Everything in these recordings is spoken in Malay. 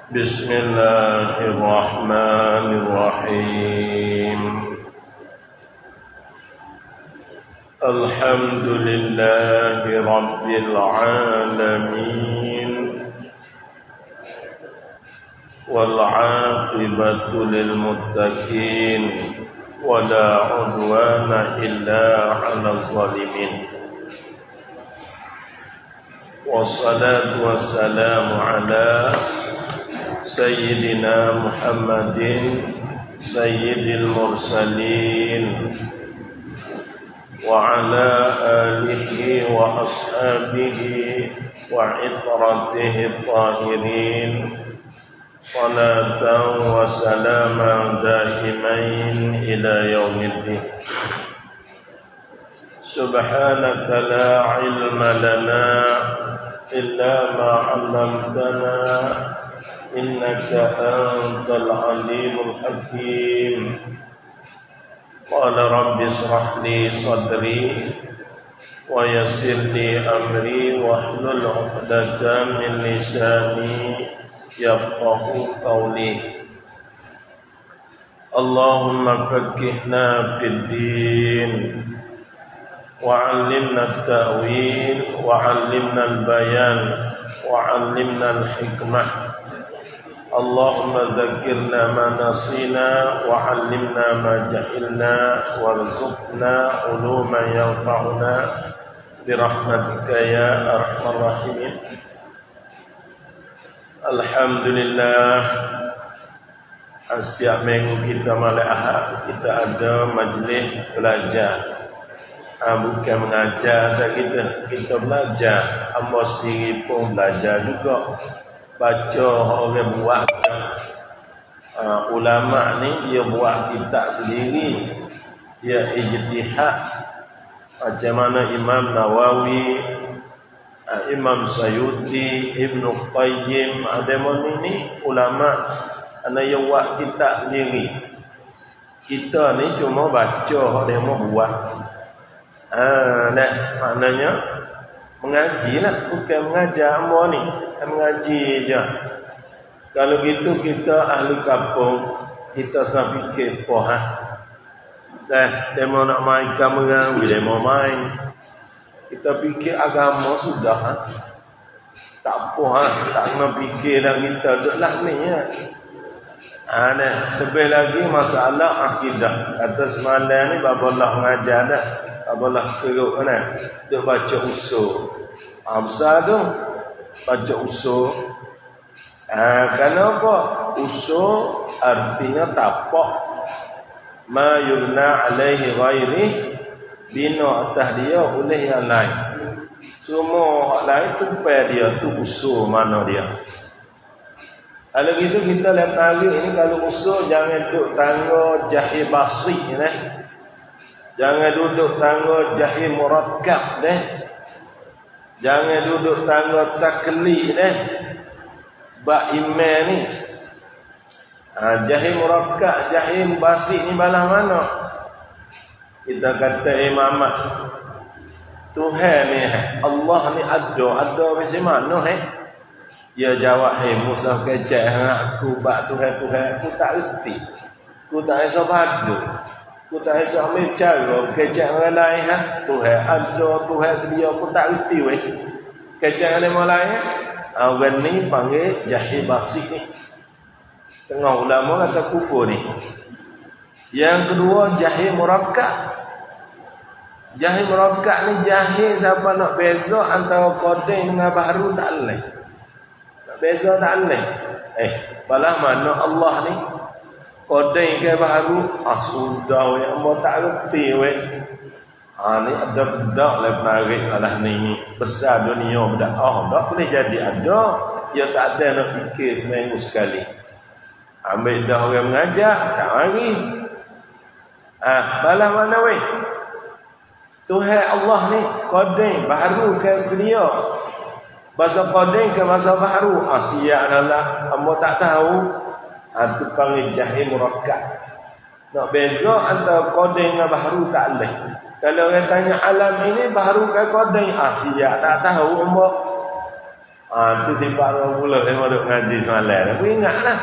بسم الله الرحمن الرحيم الحمد لله رب العالمين والعاقبة للمتقين ولا عدوان إلا على الظالمين والصلاة والسلام على سيدنا محمد سيد المرسلين وعلى آله وأصحابه وعطرته الطاهرين صلاة وسلاما دائمين إلى يوم الدين سبحانك لا علم لنا إلا ما علمتنا إنك أنت العليم الحكيم قال رب اشرح لي صدري ويسر لي أمري واحلل عقدة من لساني يفقه قولي اللهم فقهنا في الدين وعلمنا التأويل وعلمنا البيان وعلمنا الحكمة اللهم ذكرنا ما نسينا وعلمنا ما جهلنا وارزقنا علوما ينفعنا برحمتك يا أرحم الراحمين. Alhamdulillah, setiap minggu kita malam Ahad kita ada majlis belajar. Bukan mengajar dan kita belajar. Hamba sendiri pun belajar juga. Baca orang buat. Ulama ni dia buat kitab sendiri. Dia ijtihad. Macam mana Imam Nawawi, Imam Sayuti, Ibnu Qayyim, ada mana ni ulama ana yang buat kitab sendiri. Kita ni cuma baca dia mau buat. Maknanya mengaji lah, bukan mengajar hamba ni, mengaji je. Kalau gitu kita ahli kampung, kita sampai fikir demo nak main kamera, demo main. Kita fikir agama sudah tak apa tak kena fikir dah kita duduklah ni ya. Lebih lagi masalah akidah. Kata semalam ni babalah mengajar dah. Babalah keruk kan. Dia baca usul. Besar tu baca usul. Kenapa? Usul artinya tapak. Ma yurna alaihi ghairi, bina atas dia oleh yang lain. Semua orang lain tumpai dia tu usul mana dia. Kalau gitu kita lihat tarik ini, kalau usul jangan duduk tangga jahil basri ni. Jangan duduk tangga jahil murakkab deh. Jangan duduk tangga taklid deh. Bak iman ni. Jahil murakkab, jahil basri ni balah mana? Kita kata imamat Tuhan ni, Allah ni ada mesti mana Dia jawab, Musa kecek aku bak Tuhan, aku tak erti. Aku tak bisa padu. Aku tak bisa ambil cara kecek orang lain Tuhan ada, Tuhan sedia, aku tak erti weh. Kecek orang lain orang ni panggil jahil basik ni. Tengah ulama kata kufur ni. Yang kedua jahil murakkab. Jahil murakkab ni jahil siapa nak beza antara qadim dengan baharu tak boleh. Tak beza tak boleh. Balah mana Allah ni qadim ke baharu sudah weh hamba tak reti weh. Ni ada bedak lah menarik alah ni besar dunia bedak. Tak boleh jadi ada. Dia tak ada nak fikir seminggu sekali. Ambil dah orang mengajar tak mari. Balah mana weh? Tuhan Allah ni qadim baharu ke sedia. Bahasa qadim ke bahasa baharu siap adalah hamba tak tahu. Itu panggil jahil murakkab. Nak beza antara qadim dengan baharu tak boleh. Kalau orang tanya alam ini baharu ke qadim siap tak tahu hamba. Tu sifat orang pula yang duduk ngaji semalam. Aku ingatlah.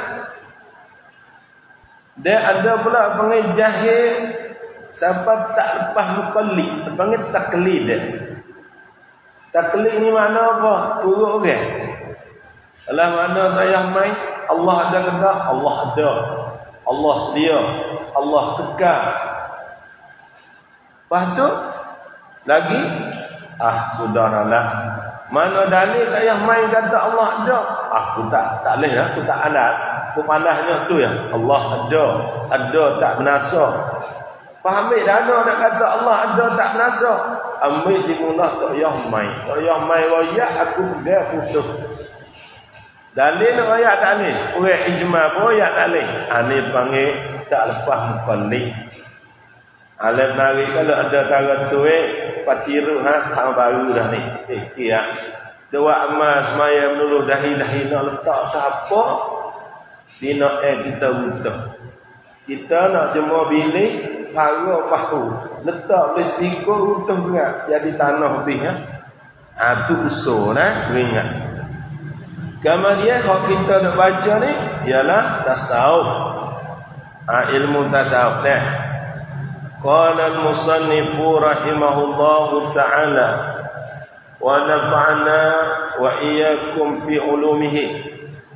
Dia ada pula panggil jahil siapa tak lepas muqallid, panggil taklid. Taklid ni makna apa? Turut orang. Kalau mana saya main Allah ada kedak, Allah ada. Allah sedia, Allah kekal. Lepas tu lagi sudahlah. Mana dalil saya main kata Allah ada? Aku tak boleh lah, aku tak alat. Aku pandahnya tu ya. Allah ada tak binasa. Faham dah ada nak kata Allah ada tak binasa. Ambil diguna tak payah main. Tak payah main royak aku pegang putus. Dalil royak tak ni. Orang ijma pun royak tak ni. Ini panggil tak lepas muqallid. Alam nari kalau ada cara tu patiru tak baru dah ni. Kira. Dua emas maya melulu dahi-dahi nak letak tak apa. Dina kita butuh. Kita nak jemur bilik para pahu. Letak boleh speaker butuh berat. Jadi tanah lebih ya. Tu usul ingat. Kemudian hak kita nak baca ni ialah tasawuf. Ilmu tasawuf dah. Qala al-musannifu rahimahullahu ta'ala wa nafa'na wa iyyakum fi ulumihi.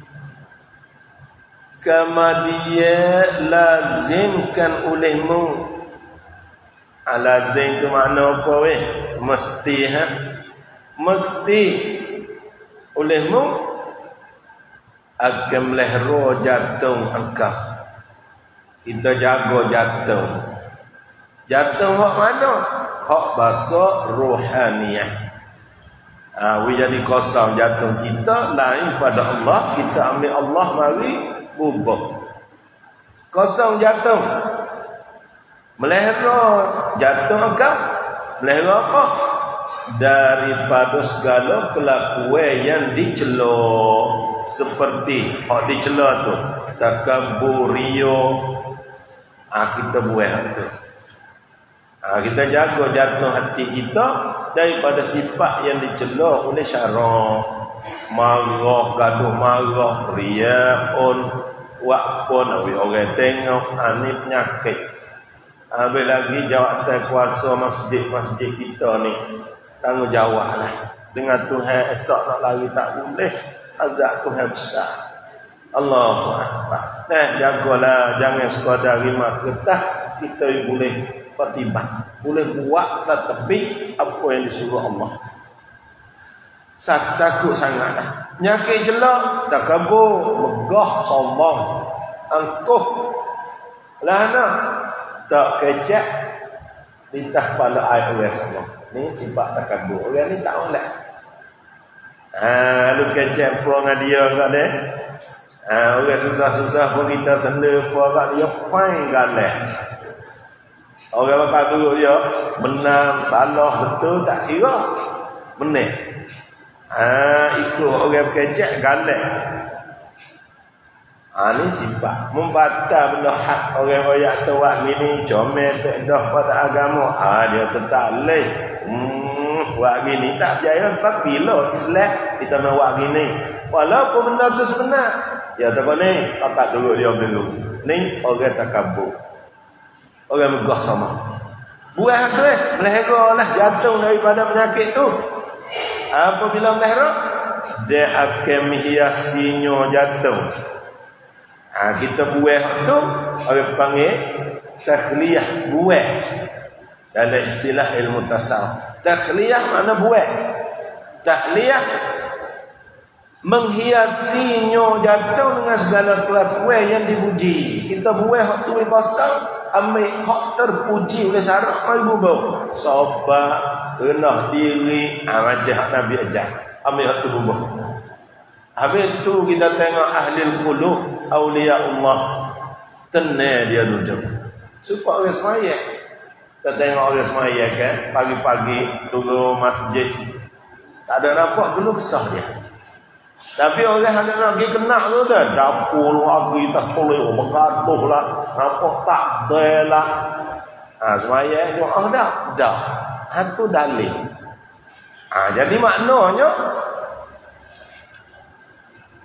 Kama dia lazimkan olehmu. Lazim tu makna apa weh? Mesti mesti olehmu akan melehro jantung engkau. Kita jaga jantung. Jantung hak mana? Hak bahasa rohaniah. Jadi kosong jantung kita lain pada Allah. Kita ambil Allah mari bubuk. Kosong jantung. Melehera jantung engkau. Melehera apa? Daripada segala kelakuan yang dicela. Seperti hak dicela tu takabur, riya. Kita buat tu. Kita jaga jantung hati kita daripada sifat yang dicela oleh syarak. Marah, gaduh marah, riaun, waqpun, orang tengok, ni penyakit. Habis lagi jawatan kuasa masjid-masjid kita ni tanggungjawab lah. Dengan Tuhan esok nak lari tak boleh. Azab Tuhan besar. Allahu Akbar. Jagalah, jangan sekadar rima ketah. Kita boleh bertimbang, boleh buat tetapi apa yang disuruh Allah. Saya takut sangatlah. Penyakit jelak, takabur, megah, sombong, angkuh, lana, tak kecek, ditah pada ayat Allah sombong. Ni sifat takabur. Orang ni tak boleh. Lu kecek pun dengan dia kat dia. Orang susah-susah pun kita senda pun kat dia, fine galak. Orang bakal turut dia menang, salah, betul, tak kira. Benar. Ikut orang kecek galak. Ni sifat membatal benda hak orang royak tu buat gini, comel tak dah pada agama. Dia tetap leh. Buat gini tak berjaya sebab bila Islam kita nak buat gini. Walaupun benda tu sebenar. Ya tak apa ni, tak dulu dia dulu. Ni orang takabur. Orang megah sama. Buat tu melehera lah jantung daripada penyakit tu. Apabila melehera, dia akan menghiasinya jantung. Kita buat tu, orang panggil takhliyah, buat. Dalam istilah ilmu tasawuf. Takhliyah makna buat. Takhliyah menghiasinya jantung dengan segala kelakuan yang dipuji. Kita buat hak tu kosong, ambil hak terpuji oleh syarak mai bubur. Sabar, rendah diri, macam hak Nabi ajar. Ambil hak tu bubur. Habis tu kita tengok ahli qulub, auliya Allah. Tenang dia duduk. Supaya orang semaya. Kita tengok orang semaya kan, pagi-pagi turun masjid. Tak ada nampak dulu besar dia. Tapi orang ada nak pergi kena tu dah. Dapur lagi tak boleh bergaduh lah. Nampak tak ada lah. Semaya doa dah. Itu dalil. Jadi maknanya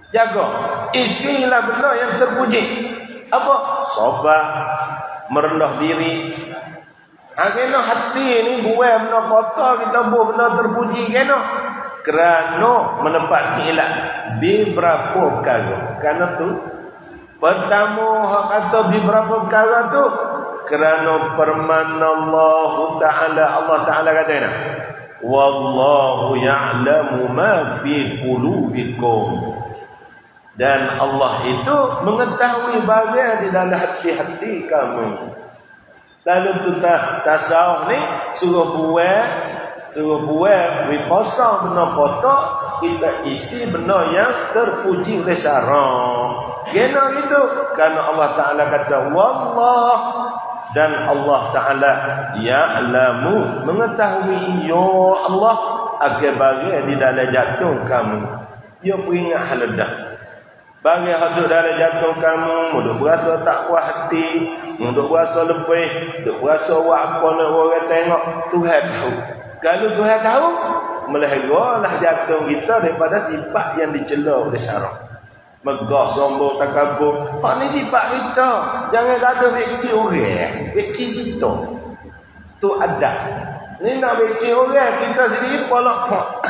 Jaga. Isilah benda yang terpuji. Apa? Sabar, merendah diri. Kena hati ni buat benda kotor, kita buat benda terpuji kena. Kerana menepati ilat beberapa perkara. Kerana tu pertama hak kata beberapa perkara tu kerana firman Allah Ta'ala kata ni, wallahu ya'lamu ma fi qulubikum, dan Allah itu mengetahui bahagian di dalam hati-hati kamu. Lalu tu tasawuf ni suruh buat wipasa benda kotor, kita isi benda yang terpuji oleh syarah. Kena gitu. Kerana Allah Ta'ala kata wallah, dan Allah Ta'ala ya'lamu, mengetahui ya Allah akan bagi di dalam jantung kamu. Ya peringat hal dah. Bagi hadut dalam jantung kamu, mudah berasa tak puas hati, mudah berasa lebih, mudah berasa buat apa nak orang tengok. Tuhan tahu. Kalau Tuhan tahu, melahirlah jantung kita daripada sifat yang dicela oleh syarah. Megah, sombong, takabur. Hak ni sifat kita. Jangan ada beki orang, beki kita. Tu adab. Ni nak beki orang, kita sendiri polok-polok.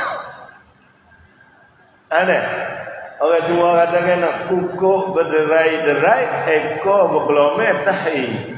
Ada. Orang tua katakan nak kukuk berderai-derai, ekor bergelomel tahi.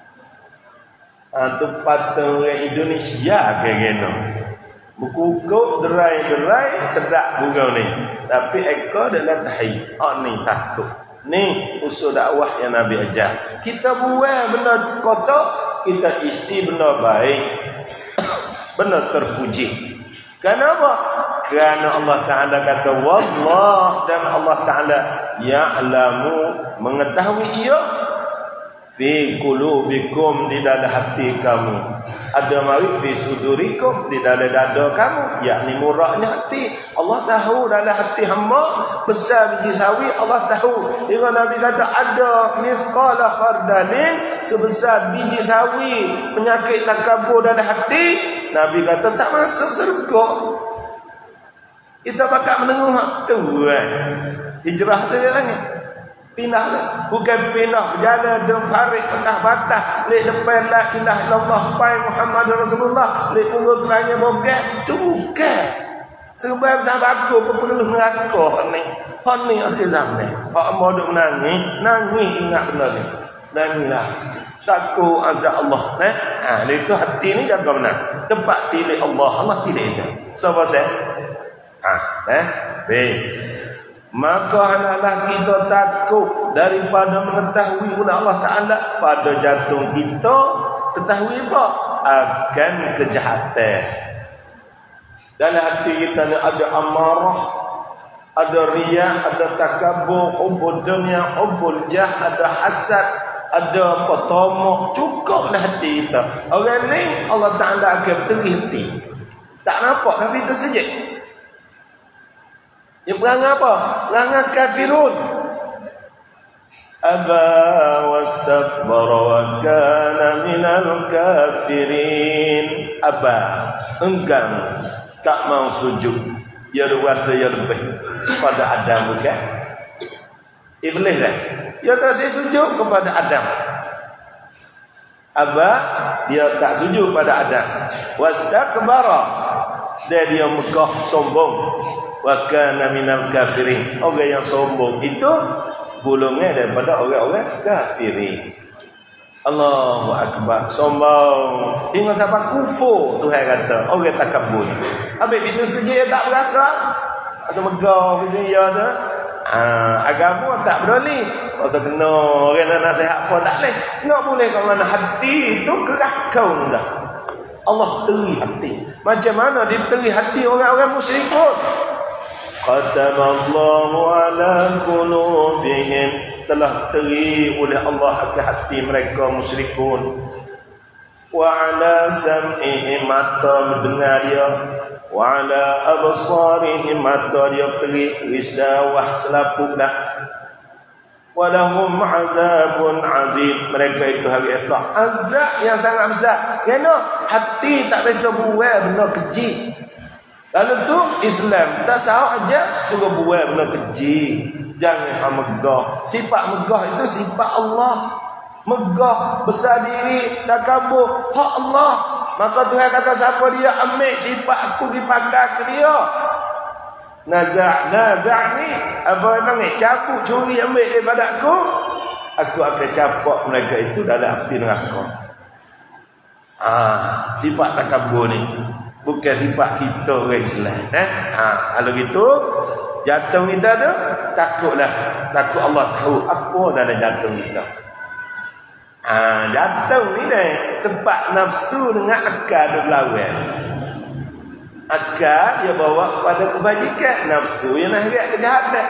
Tu patut orang Indonesia kayak gini. Berkukuk, derai-derai, sedap burung ni. Tapi ekor dalam tahi. Oh ni takut. Ni usul dakwah yang Nabi ajar. Kita buat benda kotor, kita isi benda baik. Benda terpuji. Kenapa? Kerana Allah Ta'ala kata wallah, dan Allah Ta'ala ya'lamu, mengetahui ia fi qulubikum, di dalam hati kamu. Ada mari fi sudurikum, di dalam dada kamu, yakni murahnya hati. Allah tahu dalam hati hamba besar biji sawi, Allah tahu. Dengan Nabi kata ada misqala khardalin, sebesar biji sawi penyakit takabur dalam hati, Nabi kata tak masuk syurga. Kita bakal mendengar hak tu kan. Hijrah tu dia lagi. Pindah tu. Bukan pindah berjalan dan farik patah-patah. Lek depan la ilaha illallah pai Muhammad Rasulullah. Lek punggung telanya bogak. Tu bukan. Sebab sahabat aku perlu neraka ni. Hak ni akhir zaman. Hak modok nangis ingat benda ni. Nangilah. Takut azab Allah. Itu hati ni jaga benar. Tempat pilih Allah. Allah pilih itu. Siapa saya? Maka hendaklah kita takut daripada mengetahui oleh Allah Ta'ala pada jantung kita, ketahui apa? Akan kejahatan. Dalam hati kita ni ada amarah, ada riya, ada takabur, hubbul dunia, hubbul jah, ada hasad, ada apa, tamak. Cukuplah hati kita. Orang ni Allah Ta'ala akan terih hati. Tak nampak tapi tersejik. Dia perangai apa? Perangai kafirun. Aba wastakbara wa kana minal kafirin. Aba, enggan, tak mau sujud. Dia rasa dia lebih pada Adam bukan? Iblis kan? Dia tak sujud kepada Adam. Aba, dia tak sujud pada Adam. Wastakbara, dia megah sombong. Wa kana minal kafirin. Orang yang sombong itu golongan daripada orang-orang kafirin. Allahu akbar. Sombong hingga sampai kufur, Tuhan kata orang takabur. Habis kita sejak tak berasa asa megah bising ya tu. Agama tak peduli. Masa kena orang nak nasihat pun tak boleh. Nak boleh kat mana hati itu kerak kau dah. Allah teri hati. Macam mana dia teri hati orang-orang musyrikun? Khatamallahu ala qulubihim, telah teri oleh Allah ke hati mereka musyrikun. Wa ala sam'ihim, mata mendengar dia. Wa ala absarihim, mata dia teri, risawah selaput dah. Wa lahum azabun azim, mereka itu hari esok azab yang sangat besar. Kerana hati tak biasa buat benda kecil. Lalu tu Islam tak sah aja suruh buat benda keji. Jangan megah. Sifat megah itu sifat Allah. Megah, besar diri, takabur, hak Allah. Maka Tuhan kata siapa dia ambil sifat aku dipakai ke dia. Nazak ni apa namanya? Cabut curi ambil daripada aku akan capok mereka itu dalam api neraka. Sifat takabur ni bukan sifat kita orang Islam. Kalau gitu jantung kita tu takutlah. Takut Allah tahu apa dalam jantung kita. Jantung ni tempat nafsu dengan akal duk berlawan. Akal dia bawa kepada kebajikan, nafsu yang nak lihat kejahatan.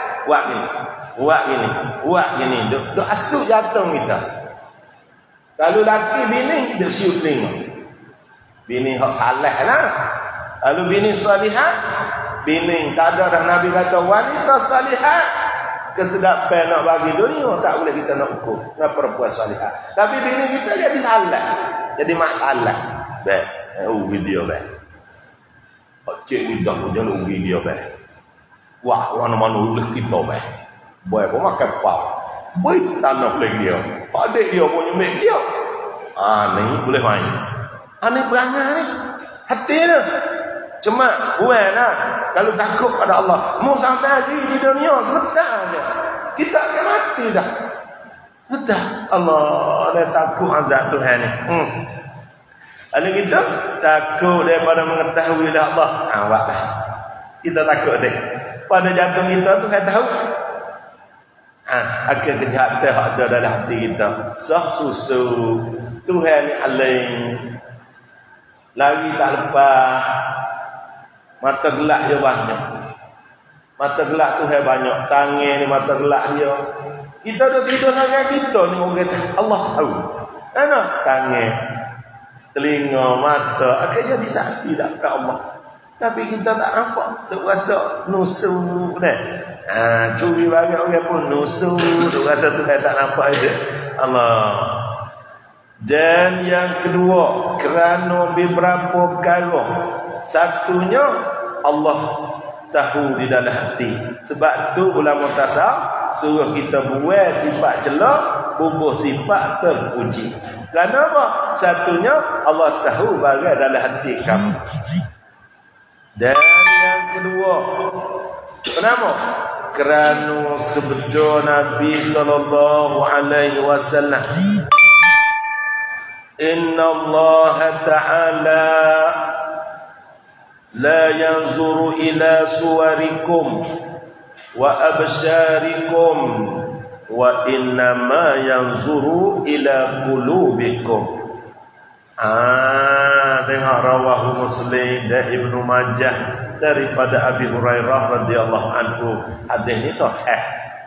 Buat gini. Duk asuk jantung kita. Kalau laki bini duk siut telinga. Bini hak salah lah. Lalu bini salihah, bini tak ada dah Nabi kata wanita salihah kesedapan nak bagi dunia tak boleh kita nak ukur dengan perempuan salihah. Tapi bini kita jadi salah, jadi masalah. Video cik lidah jangan video wah mana-mana ulah kita boy pun makan pau boy tanah boleh dia adik dia punya mek dia ni boleh main ni perangai ni hati dia cuma buat kalau takut pada Allah mau sampai lagi di dunia sebentar je kita akan mati dah betul Allah dia takut azab Tuhan ni kalau kita takut daripada mengetahui Allah buatlah kita takut dia pada jantung kita tu kan tahu akan kejahatan ada dalam hati kita sah susu Tuhan ni alim lari tak lepas mata gelap dia banyak mata gelap Tuhan banyak tangan ni mata gelap dia kita dah tidur sangat kita ni orang kata Allah tahu tangan telinga mata akan jadi saksi dah kat Allah tapi kita tak nampak duk rasa nusu curi barang orang pun nusu duk rasa tu tak nampak je Allah. Dan yang kedua kerana beberapa perkara satunya Allah tahu di dalam hati sebab tu ulama tasawuf suruh kita buat sifat celak bubuh sifat terpuji. Kenapa? Satunya Allah tahu barang dalam hati kamu. Dan yang kedua, kenapa? Kerana sabda Nabi sallallahu alaihi wasallam, Inna Allah Ta'ala la yanzuru ila suwarikum wa absyarikum wa innama yanzuru ila qulubikum. Tengok rawahu Muslim dan Ibnu Majah daripada Abi Hurairah radhiyallahu anhu. Hadis ini sahih.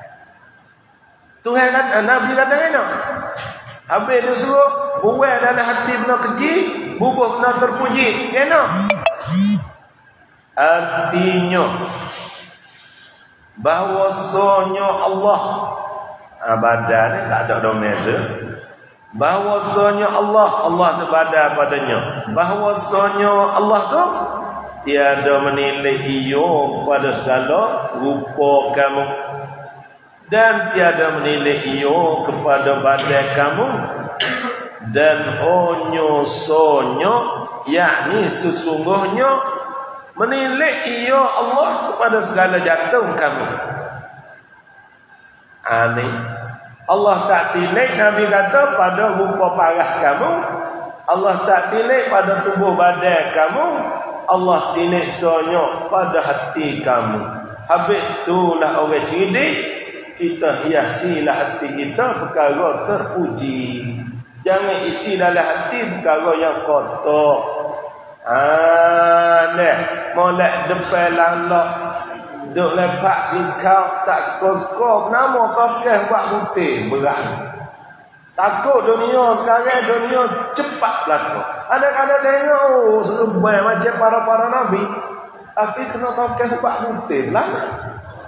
Tuhan kata, Nabi kata kena. Habis dia suruh buat dalam hati benda keji, bubuh benda terpuji. Kena. Artinya bahwasanya Allah badan ni tak ada domain tu. Bahwasanya Allah tu badan padanya. Bahwasanya Allah tu tiada menilai ia pada segala rupa kamu dan tiada menilai ia kepada badan kamu dan sonyo yakni sesungguhnya menilai ia Allah kepada segala jantung kamu. Ani Allah tak tilai Nabi kata pada rupa parah kamu, Allah tak tilai pada tubuh badan kamu, Allah tilai sonyo pada hati kamu. Habis itulah orang cerdik, kita hiasilah hati kita perkara terpuji. Jangan isi dalam hati perkara yang kotor. Molek depan lalak duk lepak sikap tak suka-suka. Kenapa kau kira buat putih berat? Takut dunia sekarang, dunia cepat berlaku. Ada-ada tengok serbai macam para-para Nabi, tapi kena tahu kira buat putih berlaku.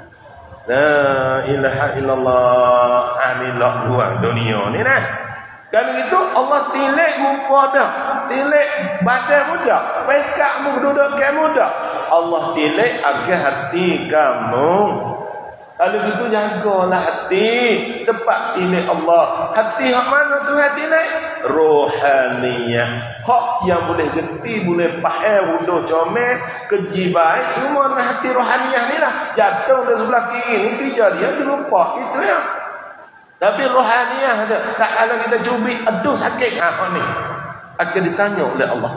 La ilaha illallah. Anilah buat dunia ni nah. Kalau gitu Allah tilik muka dah, tilik badan muda, pekakmu duduk ke muda. Allah tilik agar hati kamu. Kalau gitu jagalah hati, tepat tilik Allah. Hati hak mana tu hati tilik? Rohaniyah. Hak yang boleh geti, boleh pahal, wuduh comel, keji baik, semua dengan hati rohaniyah ni lah. Jatuh dari sebelah kiri, ni kerja dia lupa. Itu ya. Tapi rohaniyah tu, tak kalau kita cubit, aduh sakit. Ni akan ditanya oleh Allah.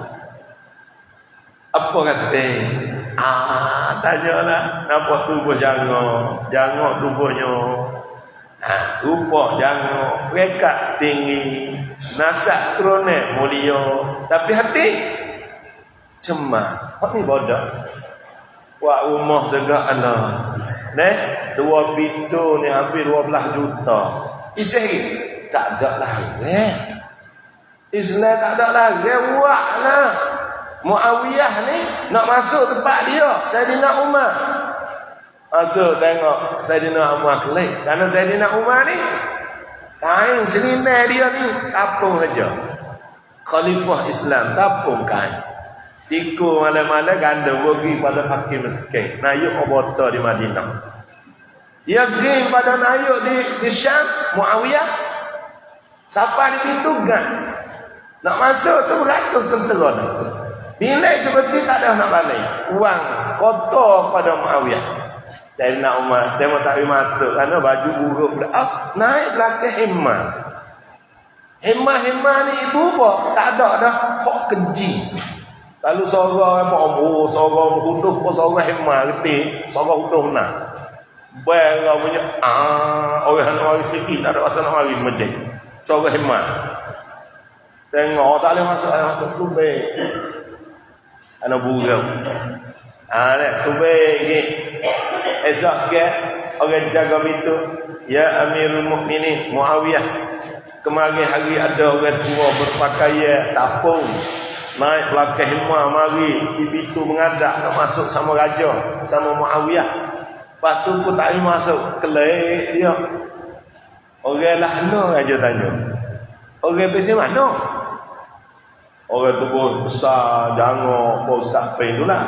Apa kata? Tanyalah, nampak tubuh jangok tubuhnya. Rupa jangok, rekat tinggi, nasak kronek mulia, tapi hati cemah. Hak ni bodoh. Wak rumah tegak anak. Dua pintu ni hampir 12 juta. Isi tak ada lagi. Islam tak ada lagi. Wak lah. Muawiyah ni nak masuk tempat dia, Saidina Umar. Masuk tengok Saidina Umar kelik. Karena Saidina Umar ni kain selinai dia ni tapung saja. Khalifah Islam tapung kain. Tiku malam-malam gandum pergi pada fakir miskin. Nayuk obota di Madinah. Dia pergi pada nayuk di Syam, Muawiyah. Siapa di pintu gan. Nak masuk tu beratus tentera ni. Nilai seperti tak ada nak balik. Uang kotor pada Muawiyah. Dari nak Umar, dia mau tak masuk kerana baju buruk. Naik belakang hemah. Hemah ni ibu apa? Tak ada dah. Kok keji. Lalu sorang apa? Sorang huduh apa? Sorang hemah getih. Sorang huduh nak. Bayar punya. Orang sikit tak ada rasa nak mari masjid. Sorang hemah. Tengok tak boleh masuk tu baik. Anak burau. Tu baik. Esok ke orang jaga itu, ya Amirul Mukminin Muawiyah, kemarin hari ada orang tua berpakaian tapung naik belakang hemah mari di pintu mengadap nak masuk sama raja, sama Muawiyah. Lepas tu pun tak masuk, kelik dia. Orang lahna raja tanya. Orang pesi mana? Orang tubuh besar, jangok, apa ustaz pen itulah.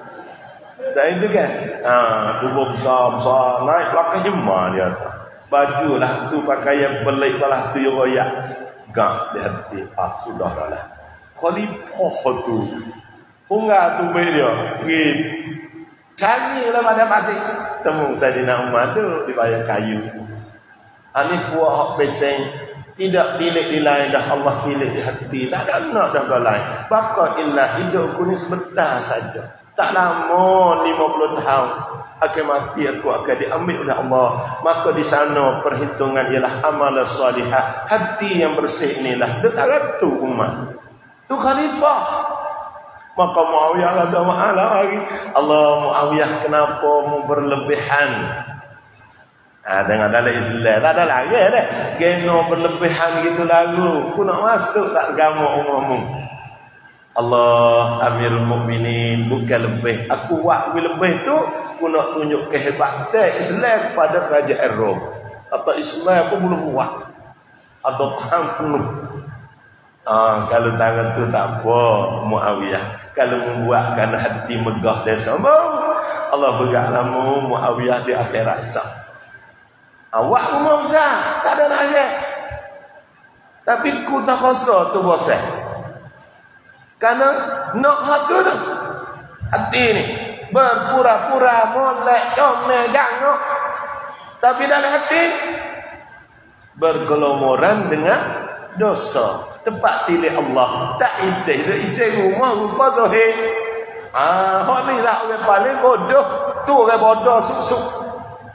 Dan itu kan, tubuh besar, naik belakang hemah dia. Baju lah tu, pakaian pelik lah tu, yang royak. Gak di hati, sudahlah. Khalifah tu, punggah tu dia, pergi. Carilah pada pasir. Temu Saidina Umar tu, dibayar kayu. Ini fuak hak beseng. Tidak pilih di lain dah, Allah pilih di hati. Tak ada nak dah kau lain. Baka illa hidupku ni sebentar saja. Tak lama 50 tahun akan mati aku akan diambil oleh Allah. Maka di sana perhitungan ialah amal salihah. Hati yang bersih inilah dekat tu umat. Tu khalifah. Maka Muawiyah kata ma'ala lagi. Allah Muawiyah kenapa mu berlebihan? Dengan dalam Islam tak ada lagi dah. Geno berlebihan gitu lagu. Aku nak masuk tak agama umummu. Allah Amirul Mukminin bukan lebih. Aku buat lebih tu aku nak tunjuk kehebatan Islam kepada kerajaan Rom. Atau Islam pun belum buat. Ada tahun penuh. Kalau tangan tu tak apa Muawiyah. Kalau membuatkan hati megah dan sombong, Allah bergaklah Muawiyah di akhirat sah. Awak rumah besar, tak ada lagi. Tapi ku tak kuasa tu bosan. Kerana nak hati tu. Hati ni berpura-pura molek, comel, gangok. Tapi dalam hati bergelomoran dengan dosa. Tempat tilik Allah tak isi. Dia isi rumah rupa zahir. Hak ni lah orang paling bodoh. Tu orang bodoh suk-suk.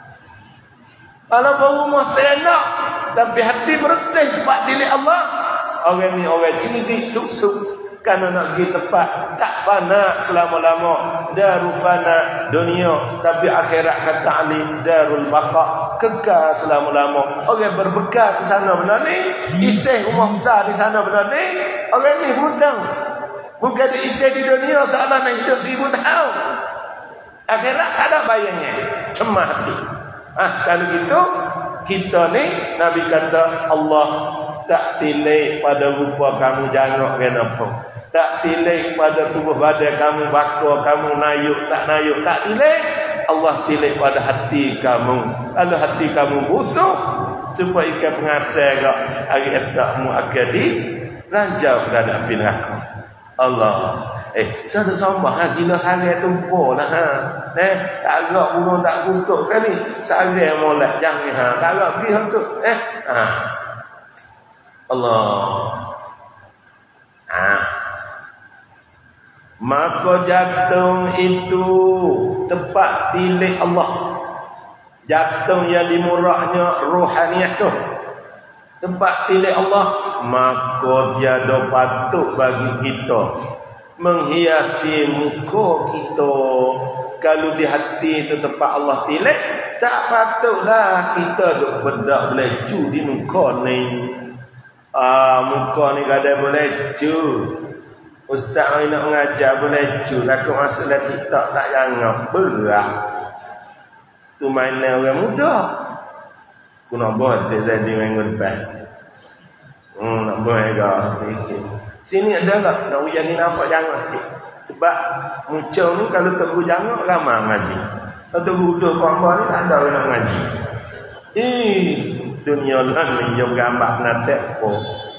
Kalau berumah tenak tapi hati bersih tempat tilik Allah, orang ni orang cerdik suk-suk. Kerana nak pergi tempat tak fana selama-lama. Darul fana dunia, tapi akhirat kata Ali darul baqa, kekal selama-lama. Orang berbekal di sana benar ni, isih rumah besar di sana benar ni, orang ni hutang. Bukan diisih di dunia seolah nak hidup 1000 tahun. Akhirat tak ada bayangnya. Cemah hati. Kalau gitu kita ni Nabi kata Allah tak tilik pada rupa kamu jangok kenapa, tak tilik pada tubuh badan kamu bakar kamu nayuk tak tilik. Allah tilik pada hati kamu. Kalau hati kamu busuk, supaya ikan pengasai kau hari esokmu akan diranjau pada api neraka. Allah. Saya sombong ha, gila sarai tumpul lah ha. Tak agak burung tak kutuk kan ni. Sarai molek jangan ha. Tak agak pergi hang tu. Ha. Allah. Ha. Maka jantung itu tempat tilik Allah. Jantung yang dimurahnya rohaniah tu. Tempat tilik Allah. Maka tiada patut bagi kita menghiasi muka kita. Kalau di hati itu tempat Allah tilik, tak patutlah kita duk bedak belecu di muka ni. Muka ni kadang belecu. Ustaz nak mengajar belecu, takut masuk dalam TikTok tak jangan berat. Tu mainan orang muda. Aku nak buat jadi minggu depan. Nak buat juga. Sini ada tak? Nak ujian ni nampak jangan sikit. Sebab muncul ni kalau tegur jangan ramai ngaji. Kalau tegur dua korban ni tak ada orang nak ngaji. Dunia lah ni yang gambar natek po.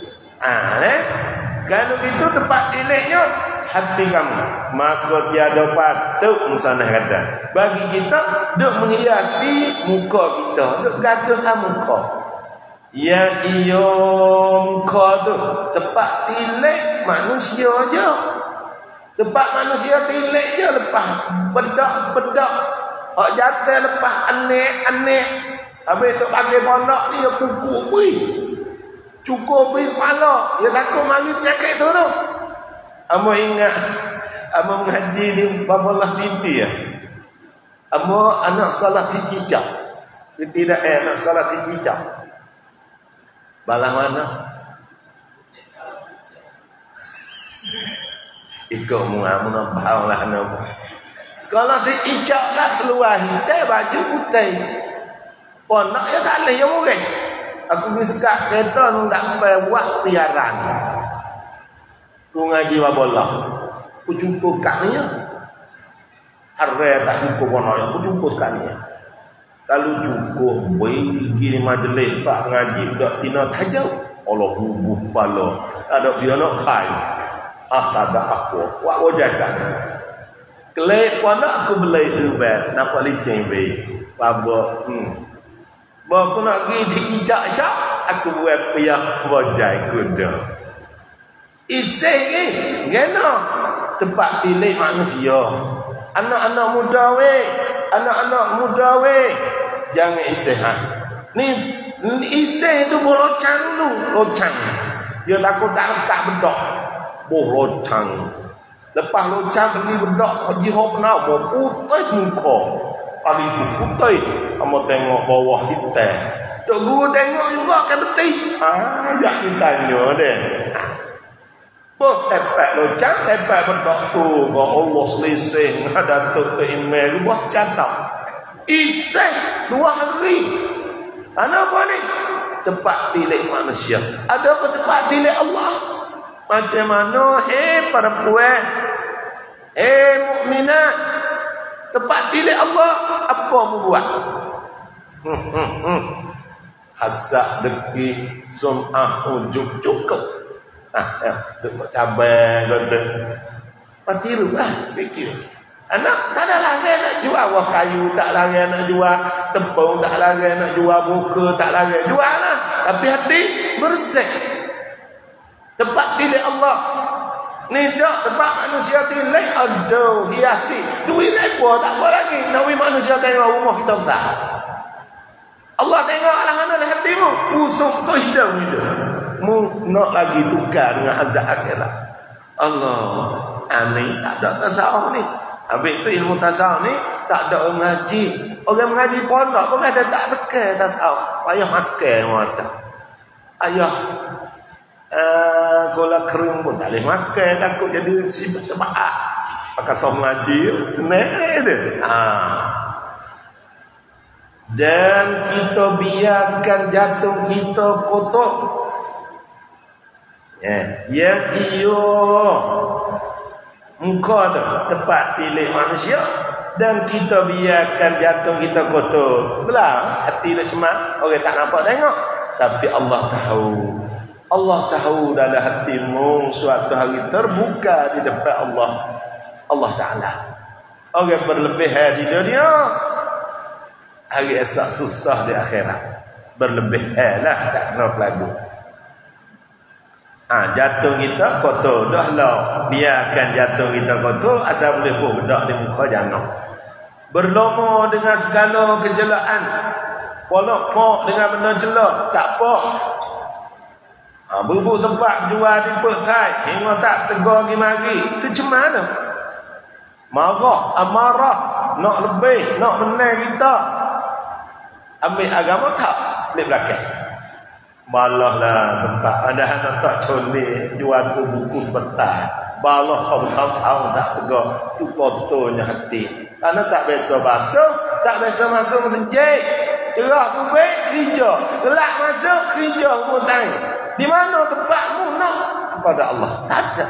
Kalau itu tempat tiliknya hati kamu, maka tiada patut musanah kata bagi kita duk menghiasi muka kita, duk gaduh muka. Yang ia muka tu tempat tilik manusia je. Tempat manusia tilik je lepas bedak. Hak jatuh lepas anek. Habis tu pakai pondok dia pukul bui. Cukup bui kepala. Dia takut mari penyakit tu. Amo ingat amo mengaji di Babalah Titi ya. Amo anak sekolah Cicicak. Tidak anak sekolah Cicicak. Balah mana? Ikut muamu nak bau lah nama. Sekolah di Icak tak seluar hitam baju putih. Pondok ya tak boleh yang murah. Aku pergi sekat kereta nu tak buat piaran. Tu ngaji Babalah. Aku jumpa katnya. Hari tak jumpa pondok aku jumpa sekali. Kalau cukup pergi majlis tak ngaji dak tina tajau Allah bubuh pala ada dia nak sai tak ada apa wak wajakan kelai pun aku belai zubat nampak licin baik babo aku nak pergi di ijak syak aku buat piyah wajai kuda isih ni gena tempat tilik manusia anak-anak muda we jangan isehan. Ni iseh tu bolocang dulu, locang. Dia takut tak lekat bedok. Bolocang. Lepas locang pergi bedok haji hok nak putih muka. Kali tu putih. Kamu tengok bawah hitam. Tok guru tengok juga kan betul. Jak ditanya deh. Tepek locang, tepek bedok tu. Kau Allah selisih Datuk ke email buat catat. Iseh 2 hari. Apa ni? Tempat tilik manusia. Ada apa tempat tilik Allah? Macam mana? Para puan. Mukminat. Tempat tilik Allah. Apa mu buat? Hasak deki sum'ah ujuk cukup. Duk cabai kata. Patiru fikir. Anak tak ada lagi nak jual buah kayu, tak lagi nak jual tepung, tak lagi nak jual buka, tak lagi jual lah. Tapi hati bersih. Tempat tilik Allah. Ni tak tempat manusia tilik. Aduh, hiasi. Duit lepo tak apa lagi. Nawi manusia tengok rumah kita besar. Allah tengok alang-alang hatimu. Usuk kau hidup. Mu nak lagi tukar dengan azab akhirat. Allah. Aneh tak ada tasawuf ni. Habis tu ilmu tasawuf ni tak ada orang mengaji. Orang mengaji pondok pun ada tak tekan tasawuf. Payah makan mata. Ayah gula kering pun tak boleh makan. Takut jadi sebab pakai som mengaji senang je. Dan kita biarkan jantung kita kotor. Yang iyo engkau tu tempat tilik manusia dan kita biarkan jantung kita kotor. Belah hati dia cemat, orang tak nampak tengok, tapi Allah tahu. Allah tahu dalam hatimu suatu hari terbuka di depan Allah Ta'ala. Orang berlebihan di dunia, hari esok susah di akhirat. Berlebihan lah, tak kena pelagu. Jantung kita kotor dah lah. Biarkan jantung kita kotor, asal boleh pun bedak di muka jangan. Berlumur dengan segala kejelaan, polok-pok dengan benda jelak, tak pok. Bubuk tempat jual di pekai, hingga tak tegur lagi. Itu macam mana? Marah, amarah, nak lebih, nak menang kita. Ambil agama tak? Di belakang. Balah lah tempat. Padahal nak tak colek, jual buku sebentar. Balah kau tahu tak tegur. Itu kotornya hati. Karena tak biasa basuh, tak biasa masuk masjid. Cerah tu baik, kerja. Gelap masuk, kerja umur tangan. Di mana tempatmu nak kepada Allah? Tak ada.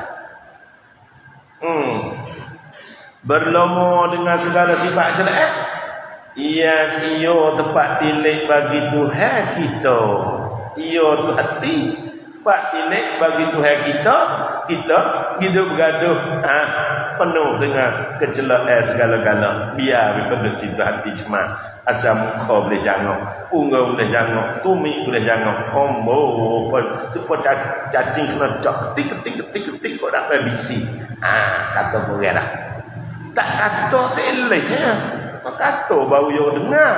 Berlumur dengan segala sifat jelek. Ia tempat tilik bagi Tuhan kita. Ia tu hati. Tempat tilik bagi Tuhan kita. Kita hidup bergaduh penuh dengan kecelakaan segala-gala. Biar penduduk cinta hati cemat. Asal muka boleh jangok, punggung boleh jangok, tumit boleh jangok, kombo pun supaya cacing kena cok ketik kau nak bisi. Kata boleh dah. Tak kata tak eleh ya. Kata baru yo dengar.